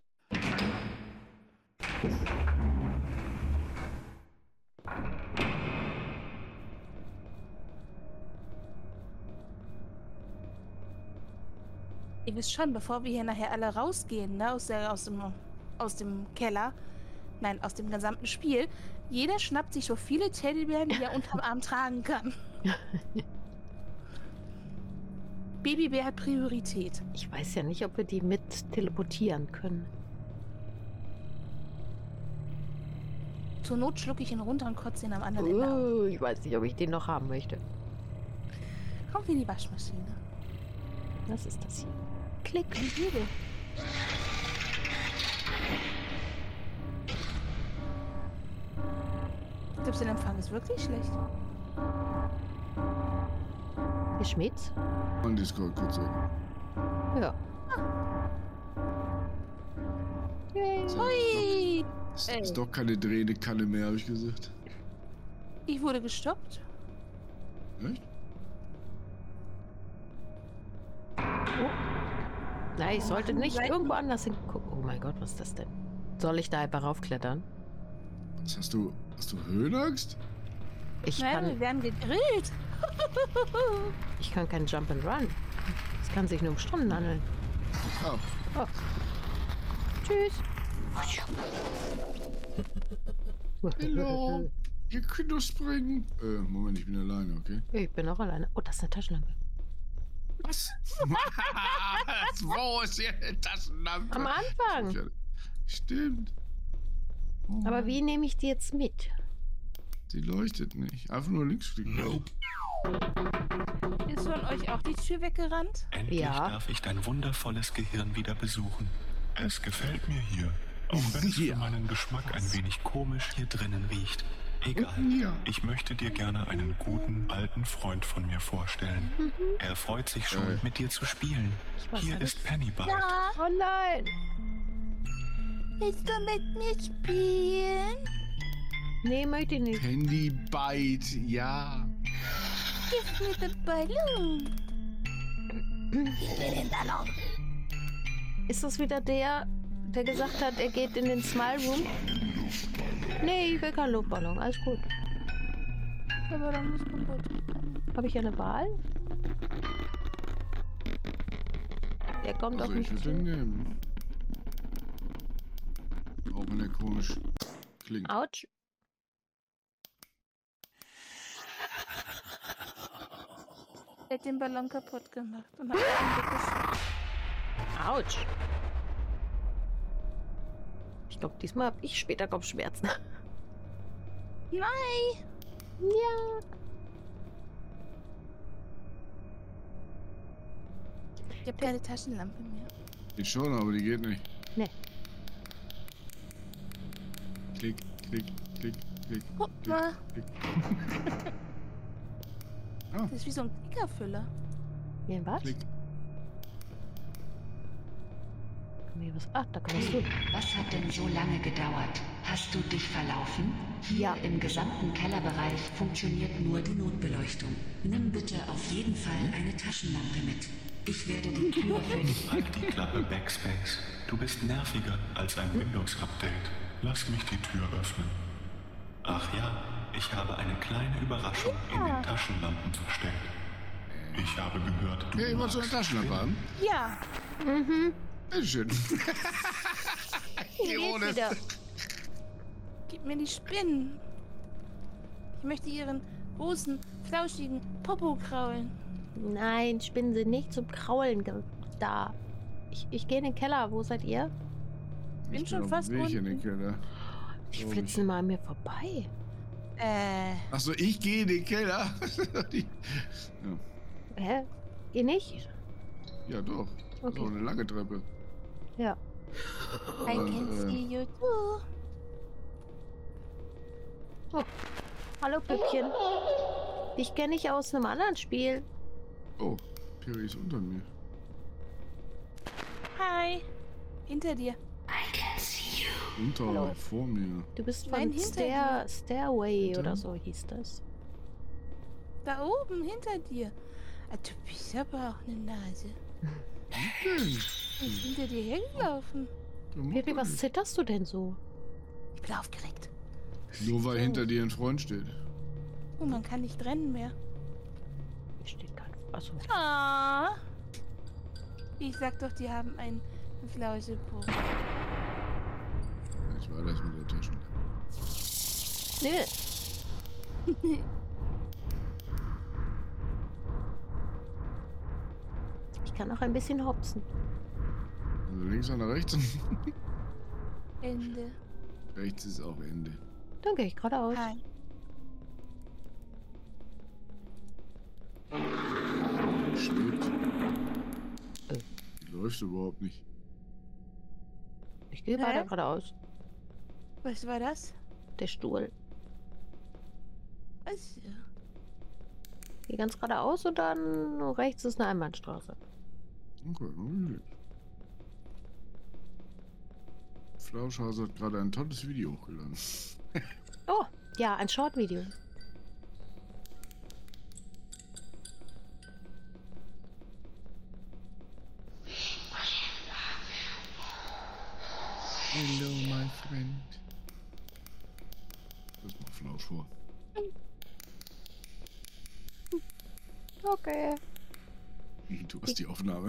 [SPEAKER 3] Ihr wisst schon, bevor wir hier nachher alle rausgehen, ne, aus dem Keller, nein, aus dem gesamten Spiel, jeder schnappt sich so viele Teddybären, die er unterm Arm tragen kann. Babybär hat Priorität.
[SPEAKER 1] Ich weiß ja nicht, ob wir die mit teleportieren können.
[SPEAKER 3] Zur Not schlucke ich ihn runter und kotze ihn am anderen Ende aus.
[SPEAKER 1] Ich weiß nicht, ob ich den noch haben möchte.
[SPEAKER 3] Kommt in die Waschmaschine.
[SPEAKER 1] Was ist das hier? Klick.
[SPEAKER 3] Glaubst du, der Empfang ist wirklich schlecht?
[SPEAKER 1] Hier Schmidt?
[SPEAKER 2] Und Discord kurz so.
[SPEAKER 1] Ja.
[SPEAKER 3] Hui!
[SPEAKER 2] Das ist doch keine drehende Kanne mehr, habe ich gesagt.
[SPEAKER 3] Ich wurde gestoppt.
[SPEAKER 2] Echt?
[SPEAKER 1] Nein, ich sollte nicht irgendwo anders hingucken. Oh mein Gott, was ist das denn? Soll ich da einfach raufklettern?
[SPEAKER 2] Was hast du Höhenangst?
[SPEAKER 3] Wir werden gegrillt.
[SPEAKER 1] Ich kann keinen Jump and Run. Es kann sich nur um Stunden handeln. Oh. Tschüss.
[SPEAKER 2] Hallo. Ihr könnt doch springen. Moment, ich bin alleine, okay?
[SPEAKER 1] Ich bin auch alleine. Oh, das ist eine Taschenlampe.
[SPEAKER 2] Was? Wo ist hier eine Taschenlampe?
[SPEAKER 1] Am Anfang.
[SPEAKER 2] Stimmt. Oh.
[SPEAKER 1] Aber wie nehme ich die jetzt mit?
[SPEAKER 2] Sie leuchtet nicht. Einfach nur links klicken. Nope.
[SPEAKER 3] Ist von euch auch die Tür weggerannt?
[SPEAKER 7] Endlich darf ich dein wundervolles Gehirn wieder besuchen. Es gefällt mir hier, auch wenn es für meinen Geschmack ein wenig komisch hier drinnen riecht. Egal, ich möchte dir gerne einen guten, alten Freund von mir vorstellen. Er freut sich schon, mit dir zu spielen. Hier ist Pennybite.
[SPEAKER 3] Ja.
[SPEAKER 1] Oh nein!
[SPEAKER 3] Willst du mit mir spielen?
[SPEAKER 1] Nee, möchte ich nicht.
[SPEAKER 2] Pennybite, ja.
[SPEAKER 3] Gib mir den Ballon. Gib mir den Ballon.
[SPEAKER 1] Ist das wieder der gesagt hat, er geht in den Smile Room? Nee, ich will keinen Luftballon. Alles gut.
[SPEAKER 3] Der Ballon ist kaputt.
[SPEAKER 1] Habe ich eine Wahl? Der kommt
[SPEAKER 2] Also
[SPEAKER 1] auf mich
[SPEAKER 2] ich würde den nehmen. Auch wenn der komisch klingt.
[SPEAKER 1] Autsch.
[SPEAKER 3] Er hat den Ballon kaputt gemacht und hat ihn weggeschoben.
[SPEAKER 1] Autsch. Ich glaube, diesmal habe ich später Kopfschmerzen.
[SPEAKER 3] Nein!
[SPEAKER 1] Ja.
[SPEAKER 3] Ich habe keine Taschenlampe mehr.
[SPEAKER 2] Geht schon, aber die geht nicht.
[SPEAKER 1] Nee.
[SPEAKER 2] Klick, klick, klick, klick.
[SPEAKER 3] Guck
[SPEAKER 2] klick,
[SPEAKER 3] mal.
[SPEAKER 2] klick.
[SPEAKER 3] Das ist wie so ein Kickerfüller.
[SPEAKER 1] Wie ein was?
[SPEAKER 2] Klick.
[SPEAKER 1] Ach, da kannst du.
[SPEAKER 6] Was hat denn so lange gedauert? Hast du dich verlaufen? Hier
[SPEAKER 1] Ja.
[SPEAKER 6] im gesamten Kellerbereich funktioniert nur die Notbeleuchtung. Nimm bitte auf jeden Fall eine Taschenlampe mit. Ich werde die Tür für dich.
[SPEAKER 7] Halt die Klappe, Backspace. Du bist nerviger als ein Windows-Update. Lass mich die Tür öffnen. Ach ja, ich habe eine kleine Überraschung in den Taschenlampen versteckt. Ich habe gehört, du
[SPEAKER 2] Ja, wolltest du eine Taschenlampe haben?
[SPEAKER 3] Ja.
[SPEAKER 2] Bitteschön.
[SPEAKER 1] Ironisch.
[SPEAKER 3] Gib mir die Spinnen. Ich möchte ihren großen, flauschigen Popo kraulen.
[SPEAKER 1] Nein, Spinnen sind nicht zum Kraulen da. Ich gehe in den Keller. Wo seid ihr?
[SPEAKER 3] Bin schon fast
[SPEAKER 2] in den
[SPEAKER 3] unten.
[SPEAKER 2] Keller.
[SPEAKER 1] Die flitzen mal an mir vorbei.
[SPEAKER 2] Achso, ich gehe in den Keller. Ja.
[SPEAKER 1] Hä? Ihr nicht?
[SPEAKER 2] Ja, doch.
[SPEAKER 1] Okay.
[SPEAKER 2] So eine lange Treppe.
[SPEAKER 1] Ja.
[SPEAKER 3] I can see you too.
[SPEAKER 1] Oh. Hallo Püppchen. Dich kenne ich aus einem anderen Spiel.
[SPEAKER 2] Oh, Peri ist unter mir.
[SPEAKER 3] Hi. Hinter dir.
[SPEAKER 2] Unter,
[SPEAKER 1] Hallo.
[SPEAKER 2] vor mir.
[SPEAKER 1] Du bist von
[SPEAKER 3] Nein, hinter
[SPEAKER 1] Stairway
[SPEAKER 2] Hinter?
[SPEAKER 1] oder so hieß das.
[SPEAKER 3] Da oben, hinter dir. Ah, du bist aber auch eine Nase. Ich bin hinter dir hergelaufen.
[SPEAKER 1] Peri, was zitterst du denn so?
[SPEAKER 3] Ich bin aufgeregt.
[SPEAKER 2] Nur weil hinter dir ein Freund steht.
[SPEAKER 3] Oh, man kann nicht rennen mehr.
[SPEAKER 1] Hier steht kein... Achso.
[SPEAKER 3] Ah. Ich sag doch, die haben ein Flauschepop.
[SPEAKER 2] Ich war das mit der Tasche.
[SPEAKER 1] Nee. Ich kann auch ein bisschen hopsen.
[SPEAKER 2] Also links oder rechts?
[SPEAKER 3] Ende.
[SPEAKER 2] Rechts ist auch Ende.
[SPEAKER 1] Dann gehe ich geradeaus.
[SPEAKER 3] Hi.
[SPEAKER 2] Schwebt. Die läuft überhaupt nicht.
[SPEAKER 1] Ich gehe weiter geradeaus.
[SPEAKER 3] Was war das?
[SPEAKER 1] Der Stuhl.
[SPEAKER 3] Was?
[SPEAKER 1] Geh ganz geradeaus und dann rechts ist eine Einbahnstraße.
[SPEAKER 2] Okay, okay. Flauschhase hat gerade ein tolles Video hochgeladen.
[SPEAKER 1] Oh, ja, ein Short-Video.
[SPEAKER 2] Hello, my friend. Das macht Flausch vor.
[SPEAKER 1] Okay.
[SPEAKER 2] Du hast die Aufnahme.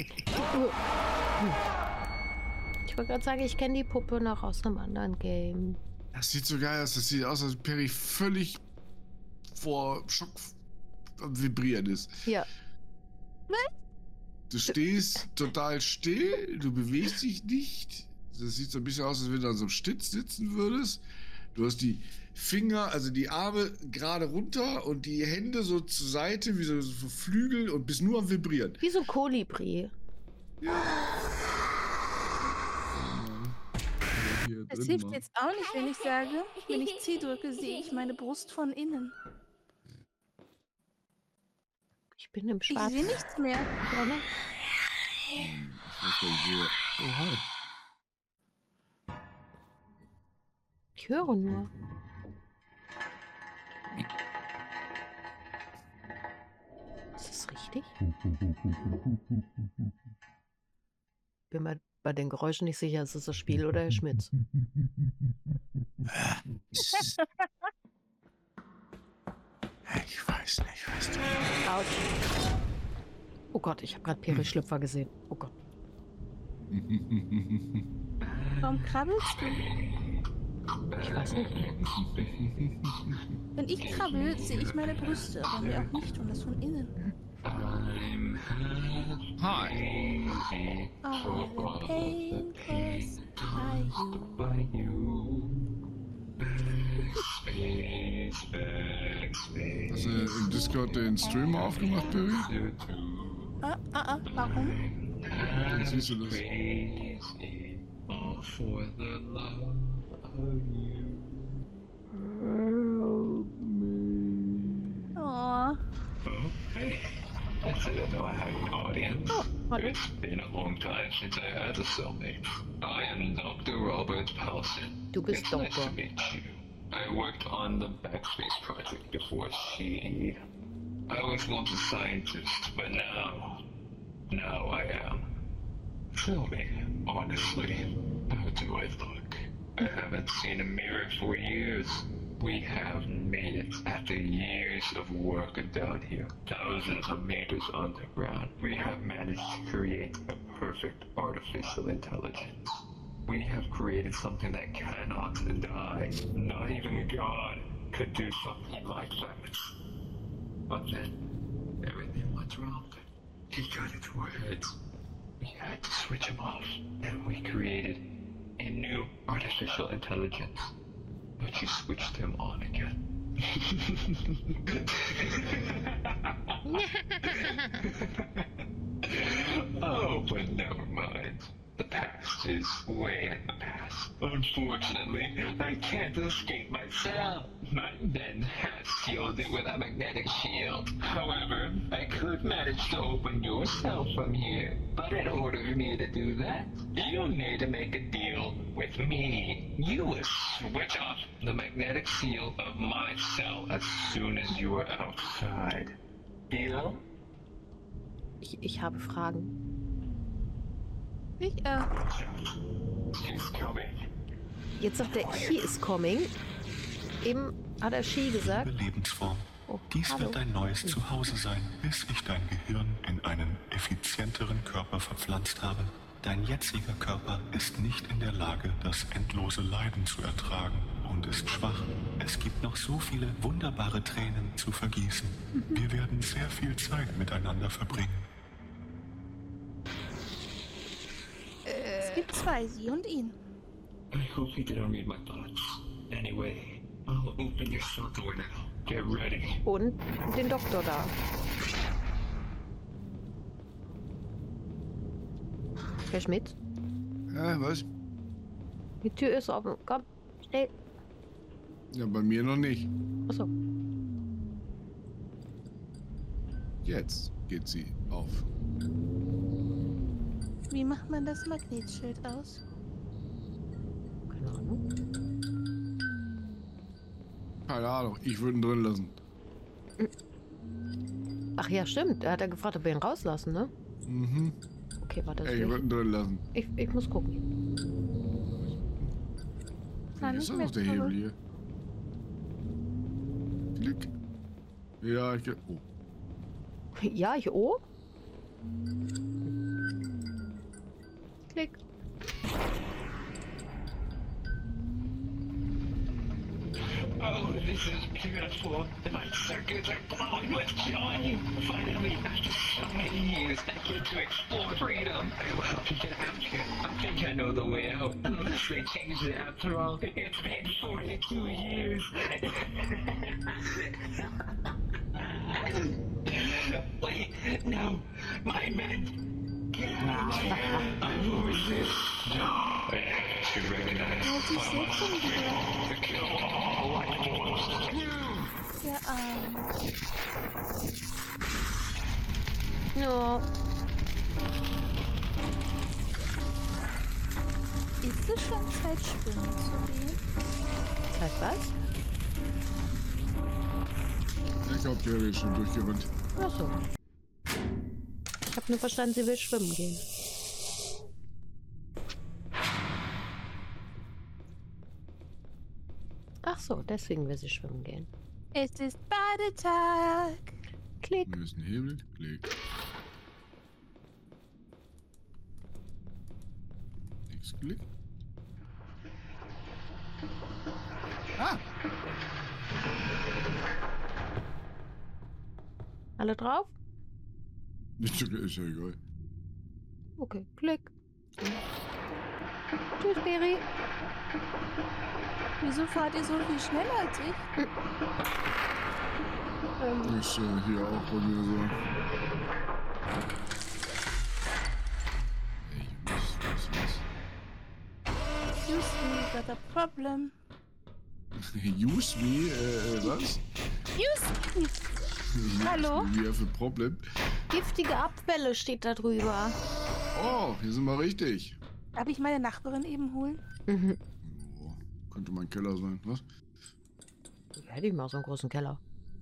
[SPEAKER 1] Ich wollte gerade sagen, ich kenne die Puppe noch aus einem anderen Game.
[SPEAKER 2] Das sieht so geil aus. Das sieht aus, als Peri völlig vor Schock am Vibrieren ist.
[SPEAKER 1] Ja.
[SPEAKER 2] Du stehst total still, du bewegst dich nicht. Das sieht so ein bisschen aus, als wenn du an so einem Stütz sitzen würdest. Du hast die Finger, also die Arme gerade runter und die Hände so zur Seite, wie so Flügel und bist nur am Vibrieren.
[SPEAKER 1] Wie so ein Kolibri.
[SPEAKER 3] Es hilft jetzt auch nicht, wenn ich sage, wenn ich C drücke, sehe ich meine Brust von innen.
[SPEAKER 1] Ich bin im
[SPEAKER 3] Ich
[SPEAKER 1] Schwarzen.
[SPEAKER 3] sehe nichts mehr.
[SPEAKER 1] Ja, ne?
[SPEAKER 2] Ich weiß gar nicht, wo. Oh, hi.
[SPEAKER 1] Ich höre nur. Ist das richtig? Bin mir bei den Geräuschen nicht sicher, ist es das Spiel oder Herr Schmitz?
[SPEAKER 10] Ich weiß nicht, was du...
[SPEAKER 1] Autsch. Oh Gott, ich habe gerade Peri Schlüpfer gesehen. Oh Gott.
[SPEAKER 3] Warum krabbelst du?
[SPEAKER 1] Ich weiß nicht.
[SPEAKER 3] Wenn ich krabbel, sehe ich meine Brüste, aber mir auch nicht und das von innen.
[SPEAKER 2] Hi.
[SPEAKER 3] Oh, pain caused by you.
[SPEAKER 2] Hast du im Discord den Stream aufgemacht, Peri?
[SPEAKER 3] Warum?
[SPEAKER 2] Dann siehst du das.
[SPEAKER 3] Oh.
[SPEAKER 12] I didn't know I had an audience.
[SPEAKER 1] Hallo.
[SPEAKER 12] It's been a long time since I had a cellmate. I am Dr. Robert Paulson.
[SPEAKER 1] Du bist
[SPEAKER 12] It's nice
[SPEAKER 1] Doktor.
[SPEAKER 12] to meet you. I worked on the Backspace project before she... I was once a scientist, but now I am. Tell me, honestly, how do I look? I haven't seen a mirror for years. We have made it after years of work down here, thousands of meters underground. We have managed to create a perfect artificial intelligence. We have created something that cannot die. Not even God could do something like that. But then, everything went wrong. He got into our heads. We had to switch him off, and we created a new artificial intelligence. But you switched him on again. is way in the past. Unfortunately, I can't escape myself. My men have sealed it with a magnetic shield. However, I could manage to open your cell from here. But in order for me to do that, you'll need to make a deal with me. You will switch off the magnetic seal of my cell as soon as you are outside. Deal?
[SPEAKER 1] Ich habe Fragen.
[SPEAKER 12] She's coming.
[SPEAKER 1] Jetzt sagt er, he is coming. Eben hat er she gesagt.
[SPEAKER 7] Lebensform.
[SPEAKER 1] Oh,
[SPEAKER 7] Dies
[SPEAKER 1] hallo.
[SPEAKER 7] wird dein neues Zuhause sein, bis ich dein Gehirn in einen effizienteren Körper verpflanzt habe. Dein jetziger Körper ist nicht in der Lage, das endlose Leiden zu ertragen und ist schwach. Es gibt noch so viele wunderbare Tränen zu vergießen. Wir werden sehr viel Zeit miteinander verbringen.
[SPEAKER 3] Es gibt zwei, sie und ihn.
[SPEAKER 12] I hope you didn't read my thoughts. Anyway, I'll open your cell door now. Get ready.
[SPEAKER 1] Und den Doktor da. Herr Schmidt,
[SPEAKER 2] Ja, was?
[SPEAKER 1] die Tür ist offen. Komm, schnell.
[SPEAKER 2] Ja, bei mir noch nicht.
[SPEAKER 1] Achso.
[SPEAKER 2] Jetzt geht sie auf.
[SPEAKER 3] Wie macht man das Magnetschild aus?
[SPEAKER 1] Keine Ahnung.
[SPEAKER 2] Keine Ahnung, ich würde ihn drin lassen.
[SPEAKER 1] Ach ja, stimmt. Er hat ja gefragt, ob wir ihn rauslassen, ne?
[SPEAKER 2] Mhm.
[SPEAKER 1] Okay, warte.
[SPEAKER 2] Ey, ich würde ihn drin lassen.
[SPEAKER 1] Ich muss gucken.
[SPEAKER 3] Kann
[SPEAKER 2] Ist
[SPEAKER 3] ich
[SPEAKER 2] das noch der
[SPEAKER 3] mit,
[SPEAKER 2] Hebel hier? Klick. Ja, ich... Oh.
[SPEAKER 1] Ja, ich oh. Klick.
[SPEAKER 12] Oh, this is beautiful. My circuits are glowing with joy. Finally, after so many years, I get to explore freedom. I will help you get out here. I think I know the way out. Unless they changed it after all. It's been 42 years. Wait, no. My men. I will resist. No. I should recognize
[SPEAKER 3] Ja, die
[SPEAKER 12] kill all life forms.
[SPEAKER 3] Der
[SPEAKER 1] Ja.
[SPEAKER 3] Ist es schon Zeit, schwimmen zu gehen?
[SPEAKER 1] Zeit was?
[SPEAKER 2] Ich glaube, der ist schon durchgerannt.
[SPEAKER 1] Achso. Ich habe nur verstanden, sie will schwimmen gehen. Ach so, deswegen will sie schwimmen gehen.
[SPEAKER 3] Es ist Badetag.
[SPEAKER 1] Klick.
[SPEAKER 2] Hier ist ein Hebel. Klick. Nix Klick. Ah!
[SPEAKER 1] Alle drauf?
[SPEAKER 2] Ist ja egal.
[SPEAKER 1] Okay, klick. Tschüss, Beri.
[SPEAKER 3] Wieso fahrt ihr so viel schneller als ich?
[SPEAKER 2] Ist hier auch bei mir so. Ey, was?
[SPEAKER 3] Houston, got a problem.
[SPEAKER 2] Use me, was?
[SPEAKER 3] Houston! Hallo?
[SPEAKER 2] Wie für ein Problem?
[SPEAKER 1] Giftige Abfälle steht da drüber.
[SPEAKER 2] Oh, hier sind wir richtig.
[SPEAKER 3] Darf ich meine Nachbarin eben holen?
[SPEAKER 1] Mhm.
[SPEAKER 2] Oh, könnte mein Keller sein, was?
[SPEAKER 1] Hätte ich mal so einen großen Keller.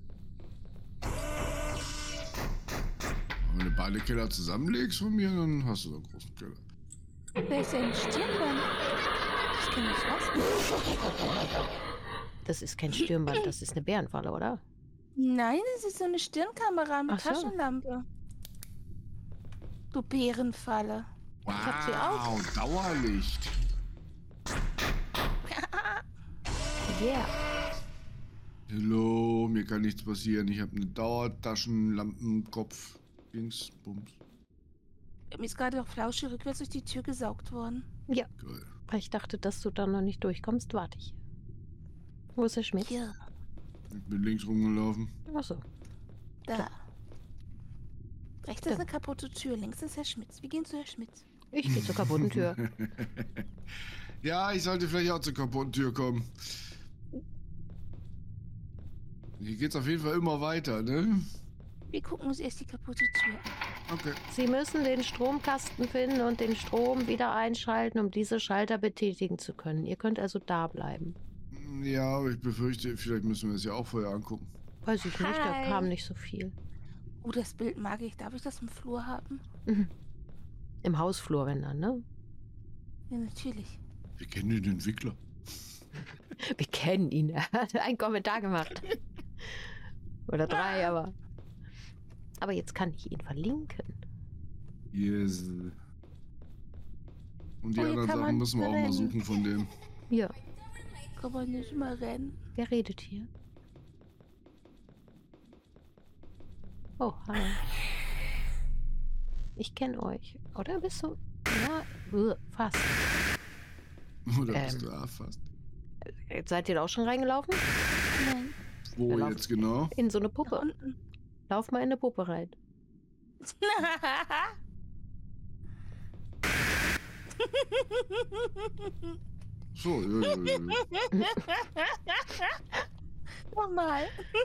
[SPEAKER 2] Wenn du beide Keller zusammenlegst von mir, dann hast du so einen großen Keller.
[SPEAKER 3] Wer ist denn ein Stirnband? Das kenne ich was.
[SPEAKER 1] Das ist kein Stirnband, das ist eine Bärenfalle, oder?
[SPEAKER 3] Nein, es ist so eine Stirnkamera mit
[SPEAKER 1] Ach so.
[SPEAKER 3] Taschenlampe. Du Bärenfalle.
[SPEAKER 1] hab sie auch.
[SPEAKER 2] Wow, Dauerlicht.
[SPEAKER 1] Yeah.
[SPEAKER 2] Hallo, mir kann nichts passieren. Ich habe eine Dauertaschenlampenkopf. Dings, Bums.
[SPEAKER 3] Mir ist gerade auf Flausche rückwärts durch die Tür gesaugt worden.
[SPEAKER 1] Ja,
[SPEAKER 2] Geil.
[SPEAKER 1] weil ich dachte, dass du da noch nicht durchkommst, warte ich. Wo ist der Schmidt?
[SPEAKER 3] Hier,
[SPEAKER 2] Ich bin links rumgelaufen.
[SPEAKER 1] Achso.
[SPEAKER 3] da. Rechts ist eine kaputte Tür, links ist Herr Schmitz. Wir gehen zu Herr Schmitz.
[SPEAKER 1] Ich gehe zur kaputten Tür.
[SPEAKER 2] Ja, ich sollte vielleicht auch zur kaputten Tür kommen. Hier geht's auf jeden Fall immer weiter, ne?
[SPEAKER 3] Wir gucken uns erst die kaputte Tür an.
[SPEAKER 2] Okay.
[SPEAKER 1] Sie müssen den Stromkasten finden und den Strom wieder einschalten, um diese Schalter betätigen zu können. Ihr könnt also da bleiben.
[SPEAKER 2] Ja, aber ich befürchte, vielleicht müssen wir es ja auch vorher angucken.
[SPEAKER 1] Weiß ich nicht, da
[SPEAKER 3] Hi.
[SPEAKER 1] kam nicht so viel.
[SPEAKER 3] Oh, das Bild mag ich. Darf ich das im Flur haben?
[SPEAKER 1] Mhm. Im Hausflur, wenn dann, ne?
[SPEAKER 3] Ja, natürlich.
[SPEAKER 2] Wir kennen den Entwickler.
[SPEAKER 1] Wir kennen ihn. Er hat einen Kommentar gemacht. Oder 3, aber... Aber jetzt kann ich ihn verlinken.
[SPEAKER 2] Yes. Und die
[SPEAKER 3] Oh, hier
[SPEAKER 2] anderen
[SPEAKER 3] kann
[SPEAKER 2] Sachen
[SPEAKER 3] man
[SPEAKER 2] müssen wir auch mal
[SPEAKER 3] rennen.
[SPEAKER 2] suchen von dem.
[SPEAKER 1] Ja.
[SPEAKER 3] Kann man nicht mal rennen.
[SPEAKER 1] Wer redet hier? Oh, hi. Ich kenne euch. Oder bist du... Ja, fast.
[SPEAKER 2] Oder bist du fast?
[SPEAKER 1] Seid ihr da auch schon reingelaufen?
[SPEAKER 3] Nein.
[SPEAKER 2] Wo jetzt genau?
[SPEAKER 1] In so eine Puppe.
[SPEAKER 3] Da unten.
[SPEAKER 1] Lauf mal in eine Puppe rein.
[SPEAKER 2] So, ja.
[SPEAKER 3] Nochmal.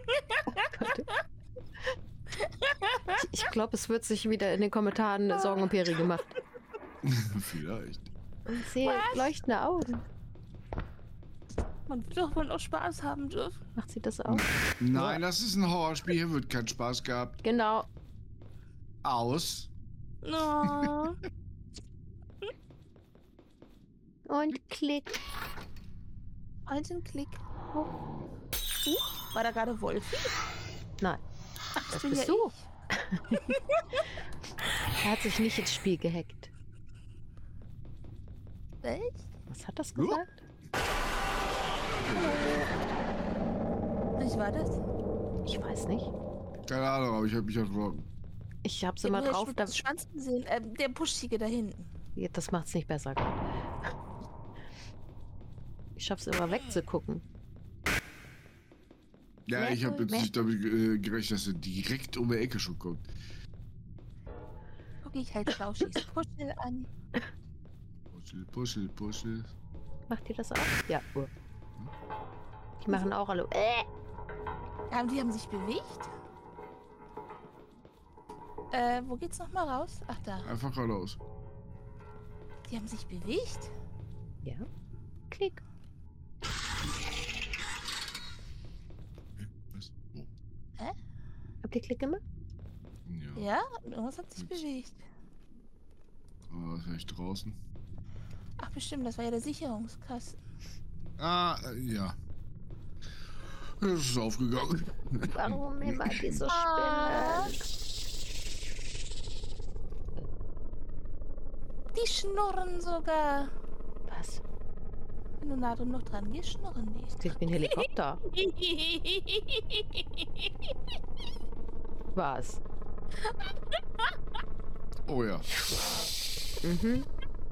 [SPEAKER 1] Ich glaube, es wird sich wieder in den Kommentaren Sorgen und Peri gemacht.
[SPEAKER 2] Vielleicht.
[SPEAKER 1] Und sehe leuchtende Augen.
[SPEAKER 3] Man wird doch wohl auch Spaß haben dürfen.
[SPEAKER 1] Macht sie das auch?
[SPEAKER 2] Nein, das ist ein Horrorspiel. Hier wird kein Spaß gehabt.
[SPEAKER 1] Genau.
[SPEAKER 2] Aus.
[SPEAKER 3] Oh.
[SPEAKER 1] Und klick.
[SPEAKER 3] Und ein Klick. Oh. War da gerade Wolfi?
[SPEAKER 1] Nein.
[SPEAKER 3] Ach,
[SPEAKER 1] Das
[SPEAKER 3] bin
[SPEAKER 1] bist
[SPEAKER 3] ja
[SPEAKER 1] du. Er hat sich nicht ins Spiel gehackt.
[SPEAKER 3] Echt?
[SPEAKER 1] Was hat das gesagt?
[SPEAKER 3] Was war das?
[SPEAKER 1] Ich weiß nicht.
[SPEAKER 2] Keine Ahnung, aber ich habe mich erschrocken.
[SPEAKER 1] Ich hab's immer drauf.
[SPEAKER 3] Da Schwanz gesehen. Der Buschige da hinten.
[SPEAKER 1] Ja, das macht's nicht besser. Ich schaff's immer wegzugucken.
[SPEAKER 2] Ja, ich habe jetzt nicht damit gerechnet, dass er direkt um die Ecke schon kommt.
[SPEAKER 3] Guck ich halt Flauschigs Puschel an.
[SPEAKER 2] Puschel.
[SPEAKER 1] Macht ihr das auch? Ja. Die machen auch alle.
[SPEAKER 3] Die haben sich bewegt? Wo geht's nochmal raus? Ach, da.
[SPEAKER 2] Einfach geradeaus.
[SPEAKER 3] Die haben sich bewegt?
[SPEAKER 1] Ja. Klick.
[SPEAKER 2] Was? Wo?
[SPEAKER 3] Hä?
[SPEAKER 1] Habt ihr Klick gemacht?
[SPEAKER 2] Ja.
[SPEAKER 3] Ja? Irgendwas hat sich bewegt.
[SPEAKER 2] Oh, was war ich draußen?
[SPEAKER 3] Ach, bestimmt, das war ja der Sicherungskasten.
[SPEAKER 2] Ja. Es ist aufgegangen.
[SPEAKER 1] Warum immer diese Spinne?
[SPEAKER 3] Die schnurren sogar.
[SPEAKER 1] Was?
[SPEAKER 3] Wenn du nah drin noch dran gehst, schnurren die.
[SPEAKER 1] Das klingt wie ein Helikopter. Was?
[SPEAKER 2] Oh ja.
[SPEAKER 1] Mhm.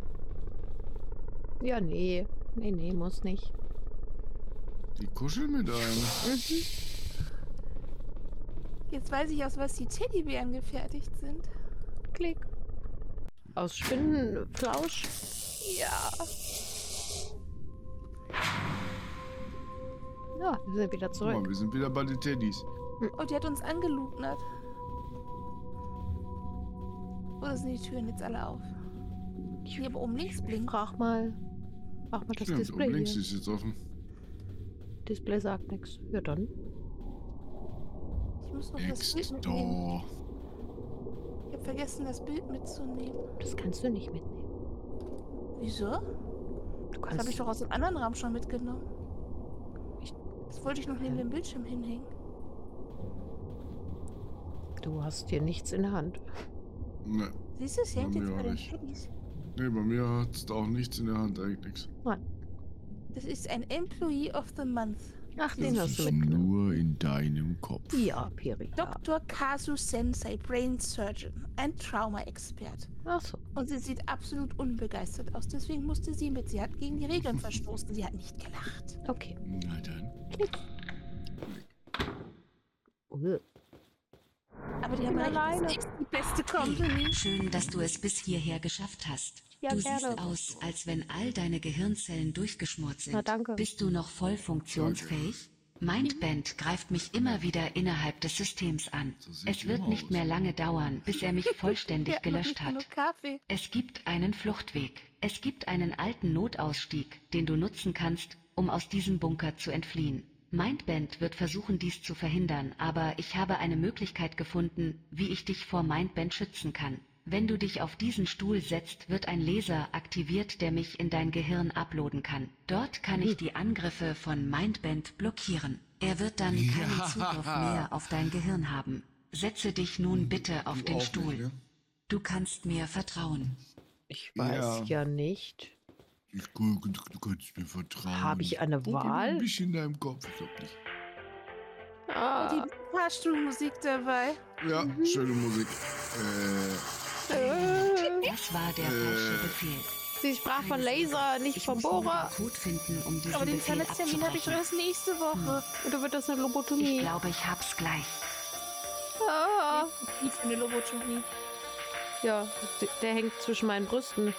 [SPEAKER 1] Ja, nee. Nee, muss nicht.
[SPEAKER 2] Die kuscheln mit einem.
[SPEAKER 1] Mhm.
[SPEAKER 3] Jetzt weiß ich, aus was die Teddybären gefertigt sind.
[SPEAKER 1] Klick. Aus Spinnenflausch?
[SPEAKER 3] Ja.
[SPEAKER 1] Ja, wir sind wieder
[SPEAKER 2] Guck
[SPEAKER 1] zurück.
[SPEAKER 2] mal, wir sind wieder bei den Teddys.
[SPEAKER 3] Oh, die hat uns angelugnet. Oder sind die Türen jetzt alle auf? Hier aber oben links blinkt.
[SPEAKER 1] Mach mal das
[SPEAKER 2] Stimmt,
[SPEAKER 1] Display
[SPEAKER 2] oben links
[SPEAKER 1] hier.
[SPEAKER 2] ist jetzt offen.
[SPEAKER 1] Display sagt nichts. Ja, dann.
[SPEAKER 3] Ich muss noch das
[SPEAKER 2] Next
[SPEAKER 3] Bild mitnehmen.
[SPEAKER 2] door.
[SPEAKER 3] Ich habe vergessen, das Bild mitzunehmen.
[SPEAKER 1] Das kannst du nicht mitnehmen.
[SPEAKER 3] Wieso?
[SPEAKER 1] Du
[SPEAKER 3] Das
[SPEAKER 1] kannst.
[SPEAKER 3] habe ich doch aus dem anderen Raum schon mitgenommen. Das wollte ich noch neben dem Bildschirm hinhängen.
[SPEAKER 1] Du hast hier nichts in der Hand.
[SPEAKER 2] Ne.
[SPEAKER 3] Siehst du, es hängt
[SPEAKER 2] Bei
[SPEAKER 3] jetzt
[SPEAKER 2] mir
[SPEAKER 3] bei
[SPEAKER 2] auch
[SPEAKER 3] den
[SPEAKER 2] nicht.
[SPEAKER 3] Teddys.
[SPEAKER 2] Ne, bei mir hat es auch nichts in der Hand, eigentlich nichts.
[SPEAKER 1] Nein.
[SPEAKER 3] Das ist ein Employee of the Month.
[SPEAKER 1] Ach, den
[SPEAKER 2] Das
[SPEAKER 1] hast du
[SPEAKER 2] ist
[SPEAKER 1] mitgenommen.
[SPEAKER 2] nur in deinem Kopf.
[SPEAKER 1] Ja, Peri. Ja.
[SPEAKER 3] Dr. Kazu Sensei, Brain Surgeon, ein Trauma-Expert.
[SPEAKER 1] Ach so.
[SPEAKER 3] Und sie sieht absolut unbegeistert aus. Deswegen musste sie mit. Sie hat gegen die Regeln verstoßen. Sie hat nicht gelacht.
[SPEAKER 1] Okay.
[SPEAKER 2] Na dann.
[SPEAKER 1] Klick.
[SPEAKER 3] Aber die haben recht, das ist echt die beste Company.
[SPEAKER 8] Schön, dass du es bis hierher geschafft hast.
[SPEAKER 1] Ja,
[SPEAKER 8] du
[SPEAKER 1] gerne.
[SPEAKER 8] siehst aus, als wenn all deine Gehirnzellen durchgeschmort sind.
[SPEAKER 1] Na, danke.
[SPEAKER 8] Bist du noch voll funktionsfähig? Mindband greift mich immer wieder innerhalb des Systems an. Es wird nicht mehr lange dauern, bis er mich vollständig gelöscht hat. Es gibt einen Fluchtweg. Es gibt einen alten Notausstieg, den du nutzen kannst, um aus diesem Bunker zu entfliehen. Mindband wird versuchen, dies zu verhindern, aber ich habe eine Möglichkeit gefunden, wie ich dich vor Mindband schützen kann. Wenn du dich auf diesen Stuhl setzt, wird ein Laser aktiviert, der mich in dein Gehirn uploaden kann. Dort kann ich die Angriffe von Mindband blockieren. Er wird dann keinen Zugriff mehr auf dein Gehirn haben. Setze dich nun bitte auf den Stuhl.
[SPEAKER 2] Nicht, ne?
[SPEAKER 8] Du kannst mir vertrauen.
[SPEAKER 1] Ich weiß ja nicht.
[SPEAKER 2] Du kannst mir vertrauen.
[SPEAKER 1] Habe ich eine Wahl?
[SPEAKER 2] Ein bisschen in deinem Kopf, ich glaub nicht.
[SPEAKER 3] Und die Fahrstuhlmusik dabei.
[SPEAKER 2] Ja, schöne Musik.
[SPEAKER 8] Das war der falsche Befehl.
[SPEAKER 1] Sie sprach von Laser, nicht von Bohrer.
[SPEAKER 3] Aber den Zahnarzttermin habe ich erst nächste Woche.
[SPEAKER 1] Oder wird das eine Lobotomie?
[SPEAKER 8] Ich glaube, ich hab's gleich.
[SPEAKER 3] Wie für eine Lobotomie?
[SPEAKER 1] Ja, der hängt zwischen meinen Brüsten.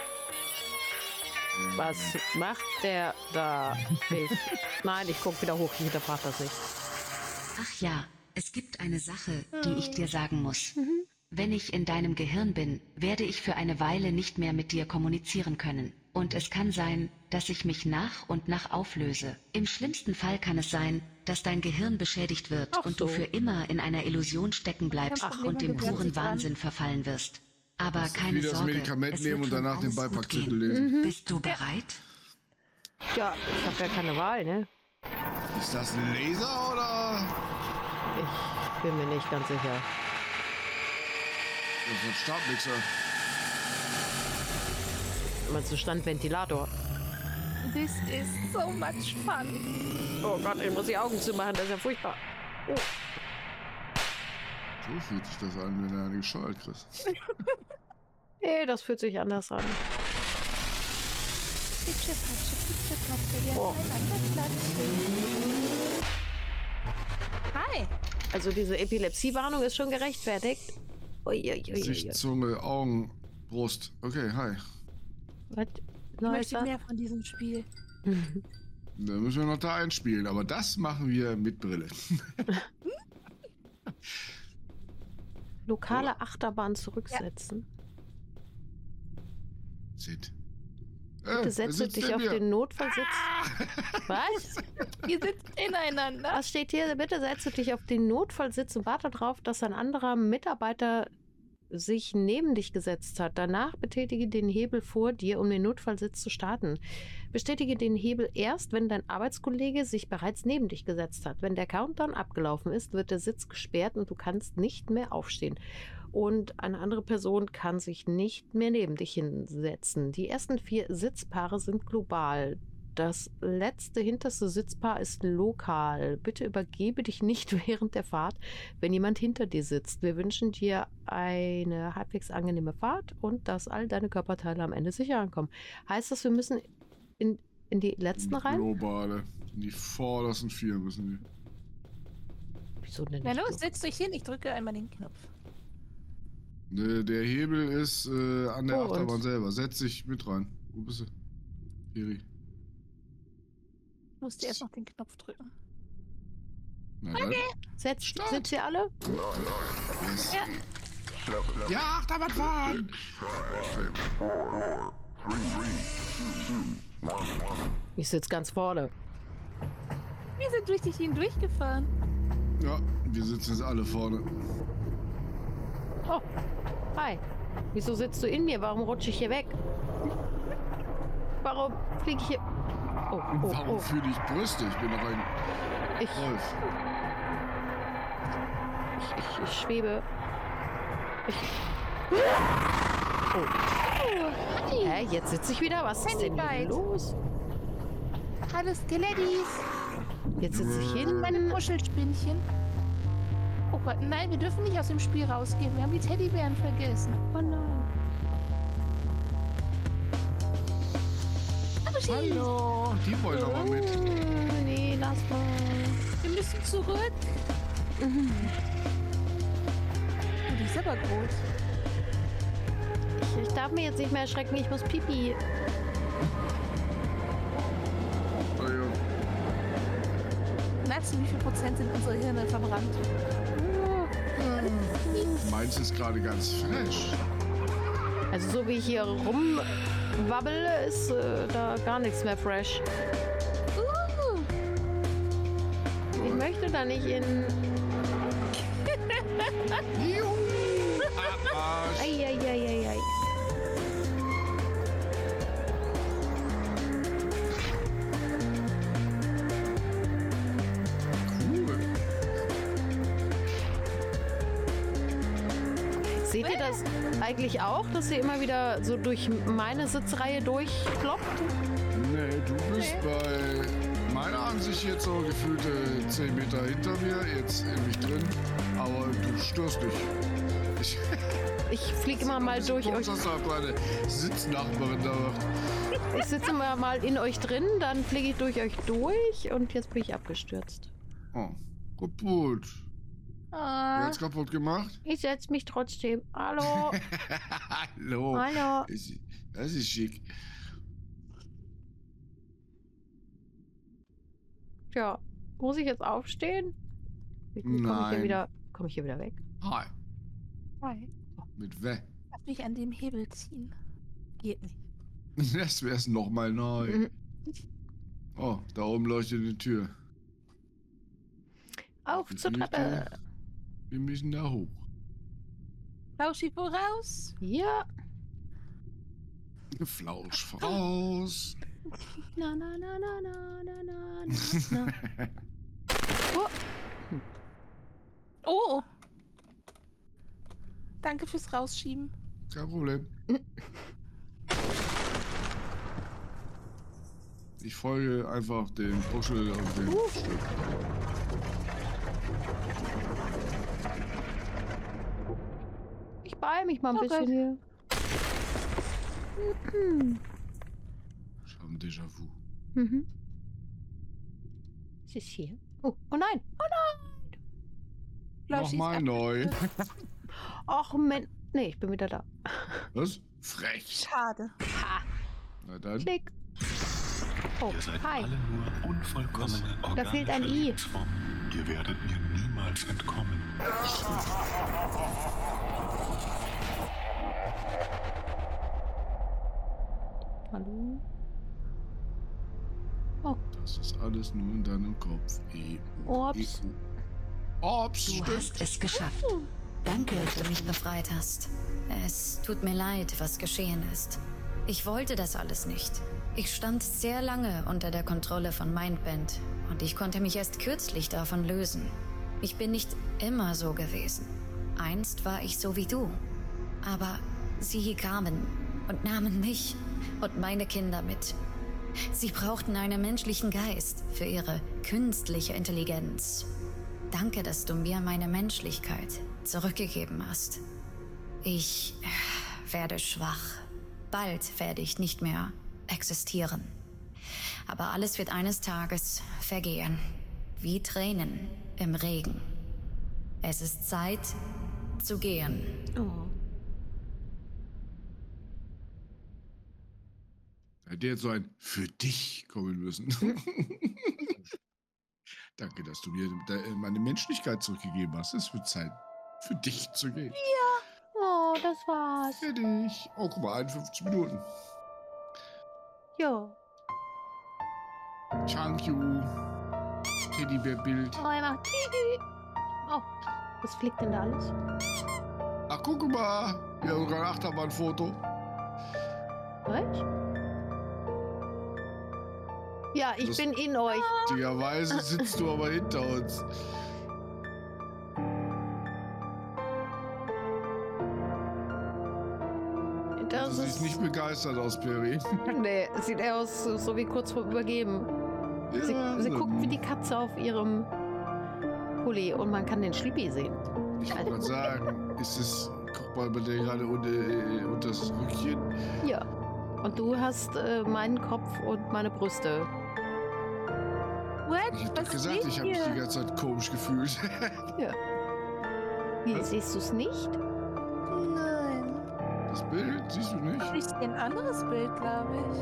[SPEAKER 1] Was macht der da? Nein, ich guck wieder hoch, ich hinterfrage das nicht.
[SPEAKER 8] Ach ja, es gibt eine Sache, die ich dir sagen muss. Wenn ich in deinem Gehirn bin, werde ich für eine Weile nicht mehr mit dir kommunizieren können. Und es kann sein, dass ich mich nach und nach auflöse. Im schlimmsten Fall kann es sein, dass dein Gehirn beschädigt wird und du für immer in einer Illusion stecken bleibst und dem puren Wahnsinn verfallen wirst. Aber keine
[SPEAKER 2] Wie das
[SPEAKER 8] Sorge,
[SPEAKER 2] Medikament
[SPEAKER 8] es
[SPEAKER 2] nehmen
[SPEAKER 8] wird
[SPEAKER 2] und danach
[SPEAKER 8] schon
[SPEAKER 2] den
[SPEAKER 8] alles gut
[SPEAKER 2] Beipackzettel
[SPEAKER 8] gehen.
[SPEAKER 2] lesen.
[SPEAKER 8] Bist du bereit?
[SPEAKER 1] Ja, ich habe ja keine Wahl, ne?
[SPEAKER 2] Ist das ein Laser oder?
[SPEAKER 1] Ich bin mir nicht ganz sicher.
[SPEAKER 2] Das ist ein Stabmixer.
[SPEAKER 1] Meinst du Standventilator?
[SPEAKER 3] This is so much fun.
[SPEAKER 1] Oh Gott, ich muss die Augen zumachen, das ist ja furchtbar. Oh.
[SPEAKER 2] So fühlt sich das an, wenn du eine Gescheuert kriegst.
[SPEAKER 1] Nee, das fühlt sich anders an. Oh.
[SPEAKER 3] Hi.
[SPEAKER 1] Also diese Epilepsiewarnung ist schon gerechtfertigt.
[SPEAKER 2] Gesicht, Zunge, Augen, Brust. Okay, hi.
[SPEAKER 1] Was?
[SPEAKER 3] Ich möchte mehr von diesem Spiel.
[SPEAKER 2] Da müssen wir noch da einspielen, aber das machen wir mit Brille.
[SPEAKER 1] Lokale Achterbahn zurücksetzen.
[SPEAKER 2] Sid.
[SPEAKER 1] Bitte setze dich auf den Notfallsitz. Was?
[SPEAKER 3] Ihr sitzt ineinander.
[SPEAKER 1] Was steht hier? Bitte setze dich auf den Notfallsitz und warte darauf, dass ein anderer Mitarbeiter sich neben dich gesetzt hat. Danach betätige den Hebel vor dir, um den Notfallsitz zu starten. Bestätige den Hebel erst, wenn dein Arbeitskollege sich bereits neben dich gesetzt hat. Wenn der Countdown abgelaufen ist, wird der Sitz gesperrt und du kannst nicht mehr aufstehen. Und eine andere Person kann sich nicht mehr neben dich hinsetzen. Die ersten 4 Sitzpaare sind global. Das letzte, hinterste Sitzpaar ist lokal. Bitte übergebe dich nicht während der Fahrt, wenn jemand hinter dir sitzt. Wir wünschen dir eine halbwegs angenehme Fahrt und dass all deine Körperteile am Ende sicher ankommen. Heißt das, wir müssen in die letzten rein?
[SPEAKER 2] Globale. In die vordersten 4 müssen wir.
[SPEAKER 1] Wieso denn nicht?
[SPEAKER 3] Na los, setzt euch hin, ich drücke einmal den Knopf.
[SPEAKER 2] Der Hebel ist an der
[SPEAKER 1] Oh,
[SPEAKER 2] Achterbahn
[SPEAKER 1] und?
[SPEAKER 2] selber. Setz dich mit rein. Wo bist du? Piri.
[SPEAKER 3] Ich musste erst noch den Knopf drücken.
[SPEAKER 2] Na,
[SPEAKER 3] Okay.
[SPEAKER 1] Sitzt ihr alle?
[SPEAKER 2] Yes.
[SPEAKER 3] Ja.
[SPEAKER 2] Ja, Achterbahn fahren!
[SPEAKER 1] Ich sitze ganz vorne.
[SPEAKER 3] Wir sind durch die Schienen durchgefahren.
[SPEAKER 2] Ja, wir sitzen jetzt alle vorne.
[SPEAKER 1] Oh, hi. Wieso sitzt du in mir? Warum rutsche ich hier weg? Warum fliege ich hier... Oh,
[SPEAKER 2] Warum fühle ich Brüste? Ich bin doch ein Wolf.
[SPEAKER 1] Ich schwebe. Oh. Hä, jetzt sitze ich wieder? Was ist denn hier los?
[SPEAKER 3] Hallo Skelettis.
[SPEAKER 1] Jetzt sitze ich hin.
[SPEAKER 3] Meine Muschelspinnchen. Oh Gott, nein, wir dürfen nicht aus dem Spiel rausgehen. Wir haben die Teddybären vergessen. Oh nein.
[SPEAKER 2] Hallo, die wollen aber mit.
[SPEAKER 1] Nee, lass mal.
[SPEAKER 3] Wir müssen zurück. ist aber groß.
[SPEAKER 1] Ich darf mir jetzt nicht mehr erschrecken, ich muss pipi.
[SPEAKER 2] Oh, ja.
[SPEAKER 3] Weißt du, wie viel Prozent sind unsere Hirne verbrannt?
[SPEAKER 2] Meins ist gerade ganz fresh.
[SPEAKER 1] Also so wie ich hier rumwabbel, ist da gar nichts mehr fresh. Ich möchte da nicht in...
[SPEAKER 2] Juhu! Abarsch!
[SPEAKER 1] Eieieiei.
[SPEAKER 2] Cool.
[SPEAKER 1] Seht ihr das eigentlich auch, dass ihr immer wieder so durch meine Sitzreihe durchkloppt?
[SPEAKER 2] Nee, du bist bei meiner Ansicht jetzt so gefühlte 10 Meter hinter mir, jetzt in mich drin, aber du störst dich.
[SPEAKER 1] Ich fliege immer mal durch euch.
[SPEAKER 2] Das auch meine Sitznachbarin da macht.
[SPEAKER 1] Ich sitze immer mal in euch drin, dann fliege ich durch euch durch und jetzt bin ich abgestürzt.
[SPEAKER 2] Oh, kaputt. Wer hat's kaputt gemacht?
[SPEAKER 1] Ich setze mich trotzdem. Hallo.
[SPEAKER 2] Hallo.
[SPEAKER 1] Hallo.
[SPEAKER 2] Das ist schick.
[SPEAKER 1] Tja, muss ich jetzt aufstehen?
[SPEAKER 2] Nein.
[SPEAKER 1] Komme ich hier wieder weg?
[SPEAKER 2] Hi.
[SPEAKER 3] Hi.
[SPEAKER 2] Mit weh.
[SPEAKER 3] Lass mich an dem Hebel ziehen. Geht nicht.
[SPEAKER 2] Das wär's nochmal neu. Oh, da oben leuchtet eine Tür.
[SPEAKER 1] Auf zur Treppe.
[SPEAKER 2] Wir müssen da hoch.
[SPEAKER 3] Lauschi voraus.
[SPEAKER 1] Ja.
[SPEAKER 2] Flausch voraus.
[SPEAKER 1] Na, na, na, na, na, na, na, na. Oh.
[SPEAKER 3] Oh. Danke fürs Rausschieben.
[SPEAKER 2] Kein Problem. Ich folge einfach dem Buschel und dem Stück.
[SPEAKER 1] Ich beeile mich mal ein bisschen hier.
[SPEAKER 2] Ich habe ein Déjà-vu.
[SPEAKER 1] Mhm. Was ist hier? Oh nein! Oh nein!
[SPEAKER 2] Nochmal neu.
[SPEAKER 1] Ach Mensch. Nee, ich bin wieder da.
[SPEAKER 2] Was? Frech.
[SPEAKER 3] Schade.
[SPEAKER 1] Ha.
[SPEAKER 2] Na dann.
[SPEAKER 1] Klick. Oh,
[SPEAKER 7] Ihr seid
[SPEAKER 1] hi.
[SPEAKER 7] alle nur unvollkommene
[SPEAKER 1] Da fehlt ein
[SPEAKER 7] organische
[SPEAKER 1] I.
[SPEAKER 7] Lebensformen. Ihr werdet mir niemals entkommen.
[SPEAKER 1] Hallo? Oh.
[SPEAKER 2] Das ist alles nur in deinem Kopf.
[SPEAKER 1] Ups.
[SPEAKER 2] Ops,
[SPEAKER 8] Du
[SPEAKER 2] stimmt.
[SPEAKER 8] hast es geschafft. Danke, dass du mich befreit hast. Es tut mir leid, was geschehen ist. Ich wollte das alles nicht. Ich stand sehr lange unter der Kontrolle von Mindbend und ich konnte mich erst kürzlich davon lösen. Ich bin nicht immer so gewesen. Einst war ich so wie du. Aber sie kamen und nahmen mich und meine Kinder mit. Sie brauchten einen menschlichen Geist für ihre künstliche Intelligenz. Danke, dass du mir meine Menschlichkeit zurückgegeben hast. Ich werde schwach. Bald werde ich nicht mehr existieren. Aber alles wird eines Tages vergehen. Wie Tränen im Regen. Es ist Zeit zu gehen.
[SPEAKER 1] Oh.
[SPEAKER 2] Hätte jetzt so ein für dich kommen müssen. Danke, dass du mir meine Menschlichkeit zurückgegeben hast. Es wird Zeit, für dich zu gehen.
[SPEAKER 1] Ja. Oh, das war's.
[SPEAKER 2] Für dich. Oh, guck mal, 51 Minuten.
[SPEAKER 1] Ja.
[SPEAKER 2] Thank you. Teddybär-Bild.
[SPEAKER 1] Oh, er macht Tidi. Oh, was fliegt denn da alles?
[SPEAKER 2] Ach, guck mal. Ja, sogar ein Achterbahnfoto.
[SPEAKER 1] Was? Ja, ich bin in euch.
[SPEAKER 2] Lustigerweise sitzt du aber hinter uns.
[SPEAKER 1] Das
[SPEAKER 2] Du siehst nicht begeistert aus, Peri.
[SPEAKER 1] Nee, sieht eher aus so wie kurz vor Übergeben.
[SPEAKER 2] Ja,
[SPEAKER 1] Sie guckt wie die Katze auf ihrem Pulli und man kann den Schlippi sehen.
[SPEAKER 2] Ich wollte gerade sagen, ist es, guck mal bei dir gerade unter das Rückchen.
[SPEAKER 1] Ja. Und du hast meinen Kopf und meine Brüste.
[SPEAKER 3] What?
[SPEAKER 2] Ich hab doch gesagt, ich habe mich die ganze Zeit komisch gefühlt.
[SPEAKER 1] Ja. Wie, siehst du es nicht?
[SPEAKER 2] Das Bild siehst du nicht?
[SPEAKER 3] Ich sehe ein anderes Bild, glaube ich.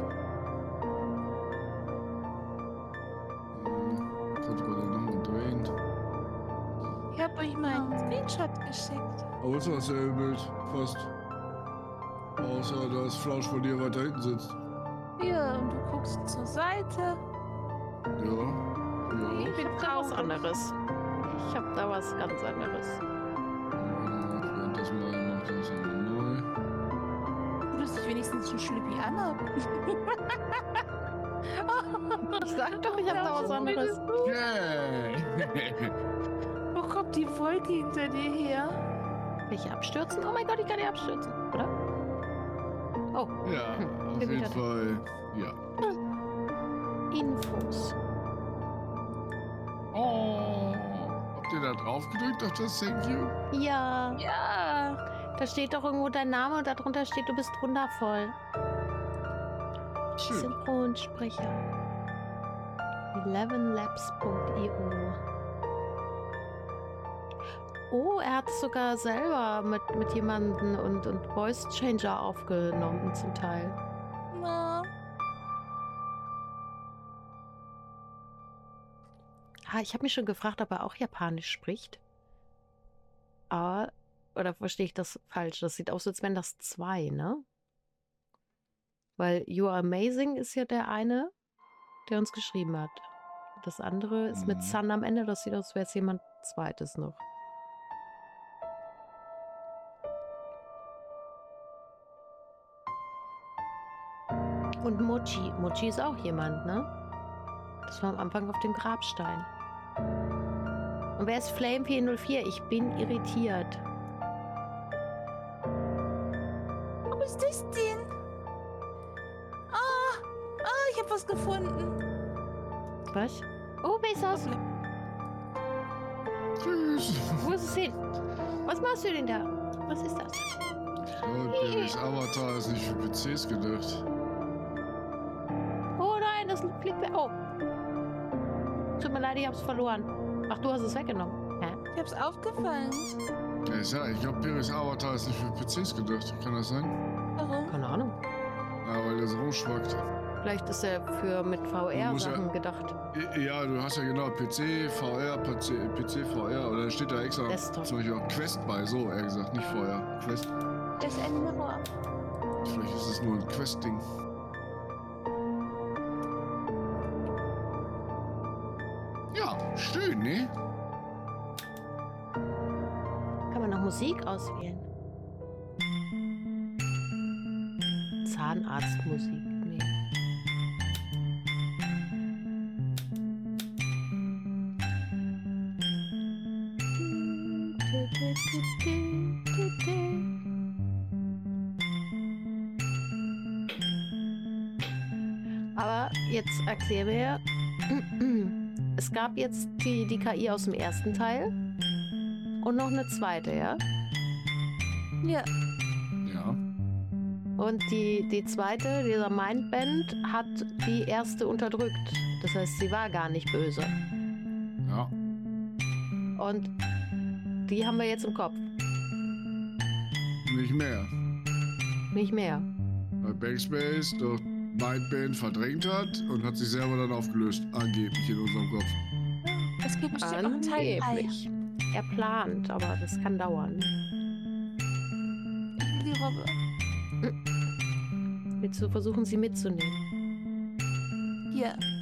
[SPEAKER 2] Konnte man dann nochmal drehen.
[SPEAKER 3] Ich habe euch mal einen Screenshot geschickt.
[SPEAKER 2] Aber es war dasselbe Bild. Fast. Außer, dass Flausch von dir weiter hinten sitzt.
[SPEAKER 3] Hier, und du guckst zur Seite.
[SPEAKER 2] Ja.
[SPEAKER 3] Ich bin
[SPEAKER 1] Da was anderes. Ich hab da was ganz anderes.
[SPEAKER 2] Wenn das mal macht, das ist neu.
[SPEAKER 3] Du bist dich wenigstens ein Schlüppi an.
[SPEAKER 1] Ich sag doch, ich hab da was anderes.
[SPEAKER 2] Yeah!
[SPEAKER 3] Wo kommt die Wolke hinter dir her?
[SPEAKER 1] Will ich abstürzen? Oh mein Gott, ich kann nicht abstürzen, oder? Oh.
[SPEAKER 2] Ja, auf
[SPEAKER 1] bin
[SPEAKER 2] jeden
[SPEAKER 1] wieder
[SPEAKER 2] Fall. Ja.
[SPEAKER 1] Infos.
[SPEAKER 2] Oh. Habt ihr da drauf gedrückt auf das Thank you?
[SPEAKER 1] Ja.
[SPEAKER 3] Ja.
[SPEAKER 1] Da steht doch irgendwo dein Name und darunter steht, du bist wundervoll.
[SPEAKER 2] Schön.
[SPEAKER 1] Synchronsprecher. 11labs.io. Oh, er hat es sogar selber mit jemandem und Voice Changer aufgenommen zum Teil.
[SPEAKER 3] Na.
[SPEAKER 1] Ich habe mich schon gefragt, ob er auch Japanisch spricht. Aber, oder verstehe ich das falsch? Das sieht aus, als wären das zwei, ne? Weil You Are Amazing ist ja der eine, der uns geschrieben hat. Das andere ist mit Sun am Ende. Das sieht aus, als wäre es jemand zweites noch. Und Mochi. Mochi ist auch jemand, ne? Das war am Anfang auf dem Grabstein. Und wer ist Flame 404? Ich bin irritiert.
[SPEAKER 3] Was ist das denn? Ich habe was gefunden.
[SPEAKER 1] Was? Oh, wer ist das?
[SPEAKER 2] Tschüss.
[SPEAKER 1] Wo ist es hin? Was machst du denn da? Was ist das?
[SPEAKER 2] Barrys Avatar ist nicht für PCs gedacht.
[SPEAKER 1] Oh nein, das fliegt weg. Oh. Tut mir leid, ich hab's verloren. Ach, du hast es weggenommen. Hä?
[SPEAKER 3] Ich hab's aufgefangen.
[SPEAKER 2] Ja, ich glaube, Barrys Avatar ist nicht für PCs gedacht. Kann das sein?
[SPEAKER 3] Warum?
[SPEAKER 1] Keine Ahnung.
[SPEAKER 2] Ja, weil der so rumschwackt.
[SPEAKER 1] Vielleicht ist er für mit VR-Sachen gedacht.
[SPEAKER 2] Ja, du hast ja genau PC, VR, PC, VR. Oder da steht da extra
[SPEAKER 1] Desktop.
[SPEAKER 2] zum Beispiel auch Quest bei. So, eher gesagt, nicht VR. Quest.
[SPEAKER 3] Das ist ein Mirror.
[SPEAKER 2] Vielleicht ist es nur ein Quest-Ding. Ja, schön, ne?
[SPEAKER 1] Kann man noch Musik auswählen? Zahnarztmusik. Nee. Aber jetzt erklär mir, es gab jetzt die KI aus dem ersten Teil und noch eine zweite, ja?
[SPEAKER 3] Ja.
[SPEAKER 2] Ja.
[SPEAKER 1] Und die zweite, dieser Mindband, hat die erste unterdrückt. Das heißt, sie war gar nicht böse.
[SPEAKER 2] Ja.
[SPEAKER 1] Und die haben wir jetzt im Kopf.
[SPEAKER 2] Nicht mehr.
[SPEAKER 1] Nicht mehr.
[SPEAKER 2] Weil Backspace doch Mindband verdrängt hat und hat sich selber dann aufgelöst. Angeblich in unserem Kopf.
[SPEAKER 3] Es gibt bestimmt noch einen Teil 3.
[SPEAKER 1] Angeblich. Er plant, aber das kann dauern.
[SPEAKER 3] Ich will die Robbe.
[SPEAKER 1] Willst du versuchen, sie mitzunehmen?
[SPEAKER 3] Hier.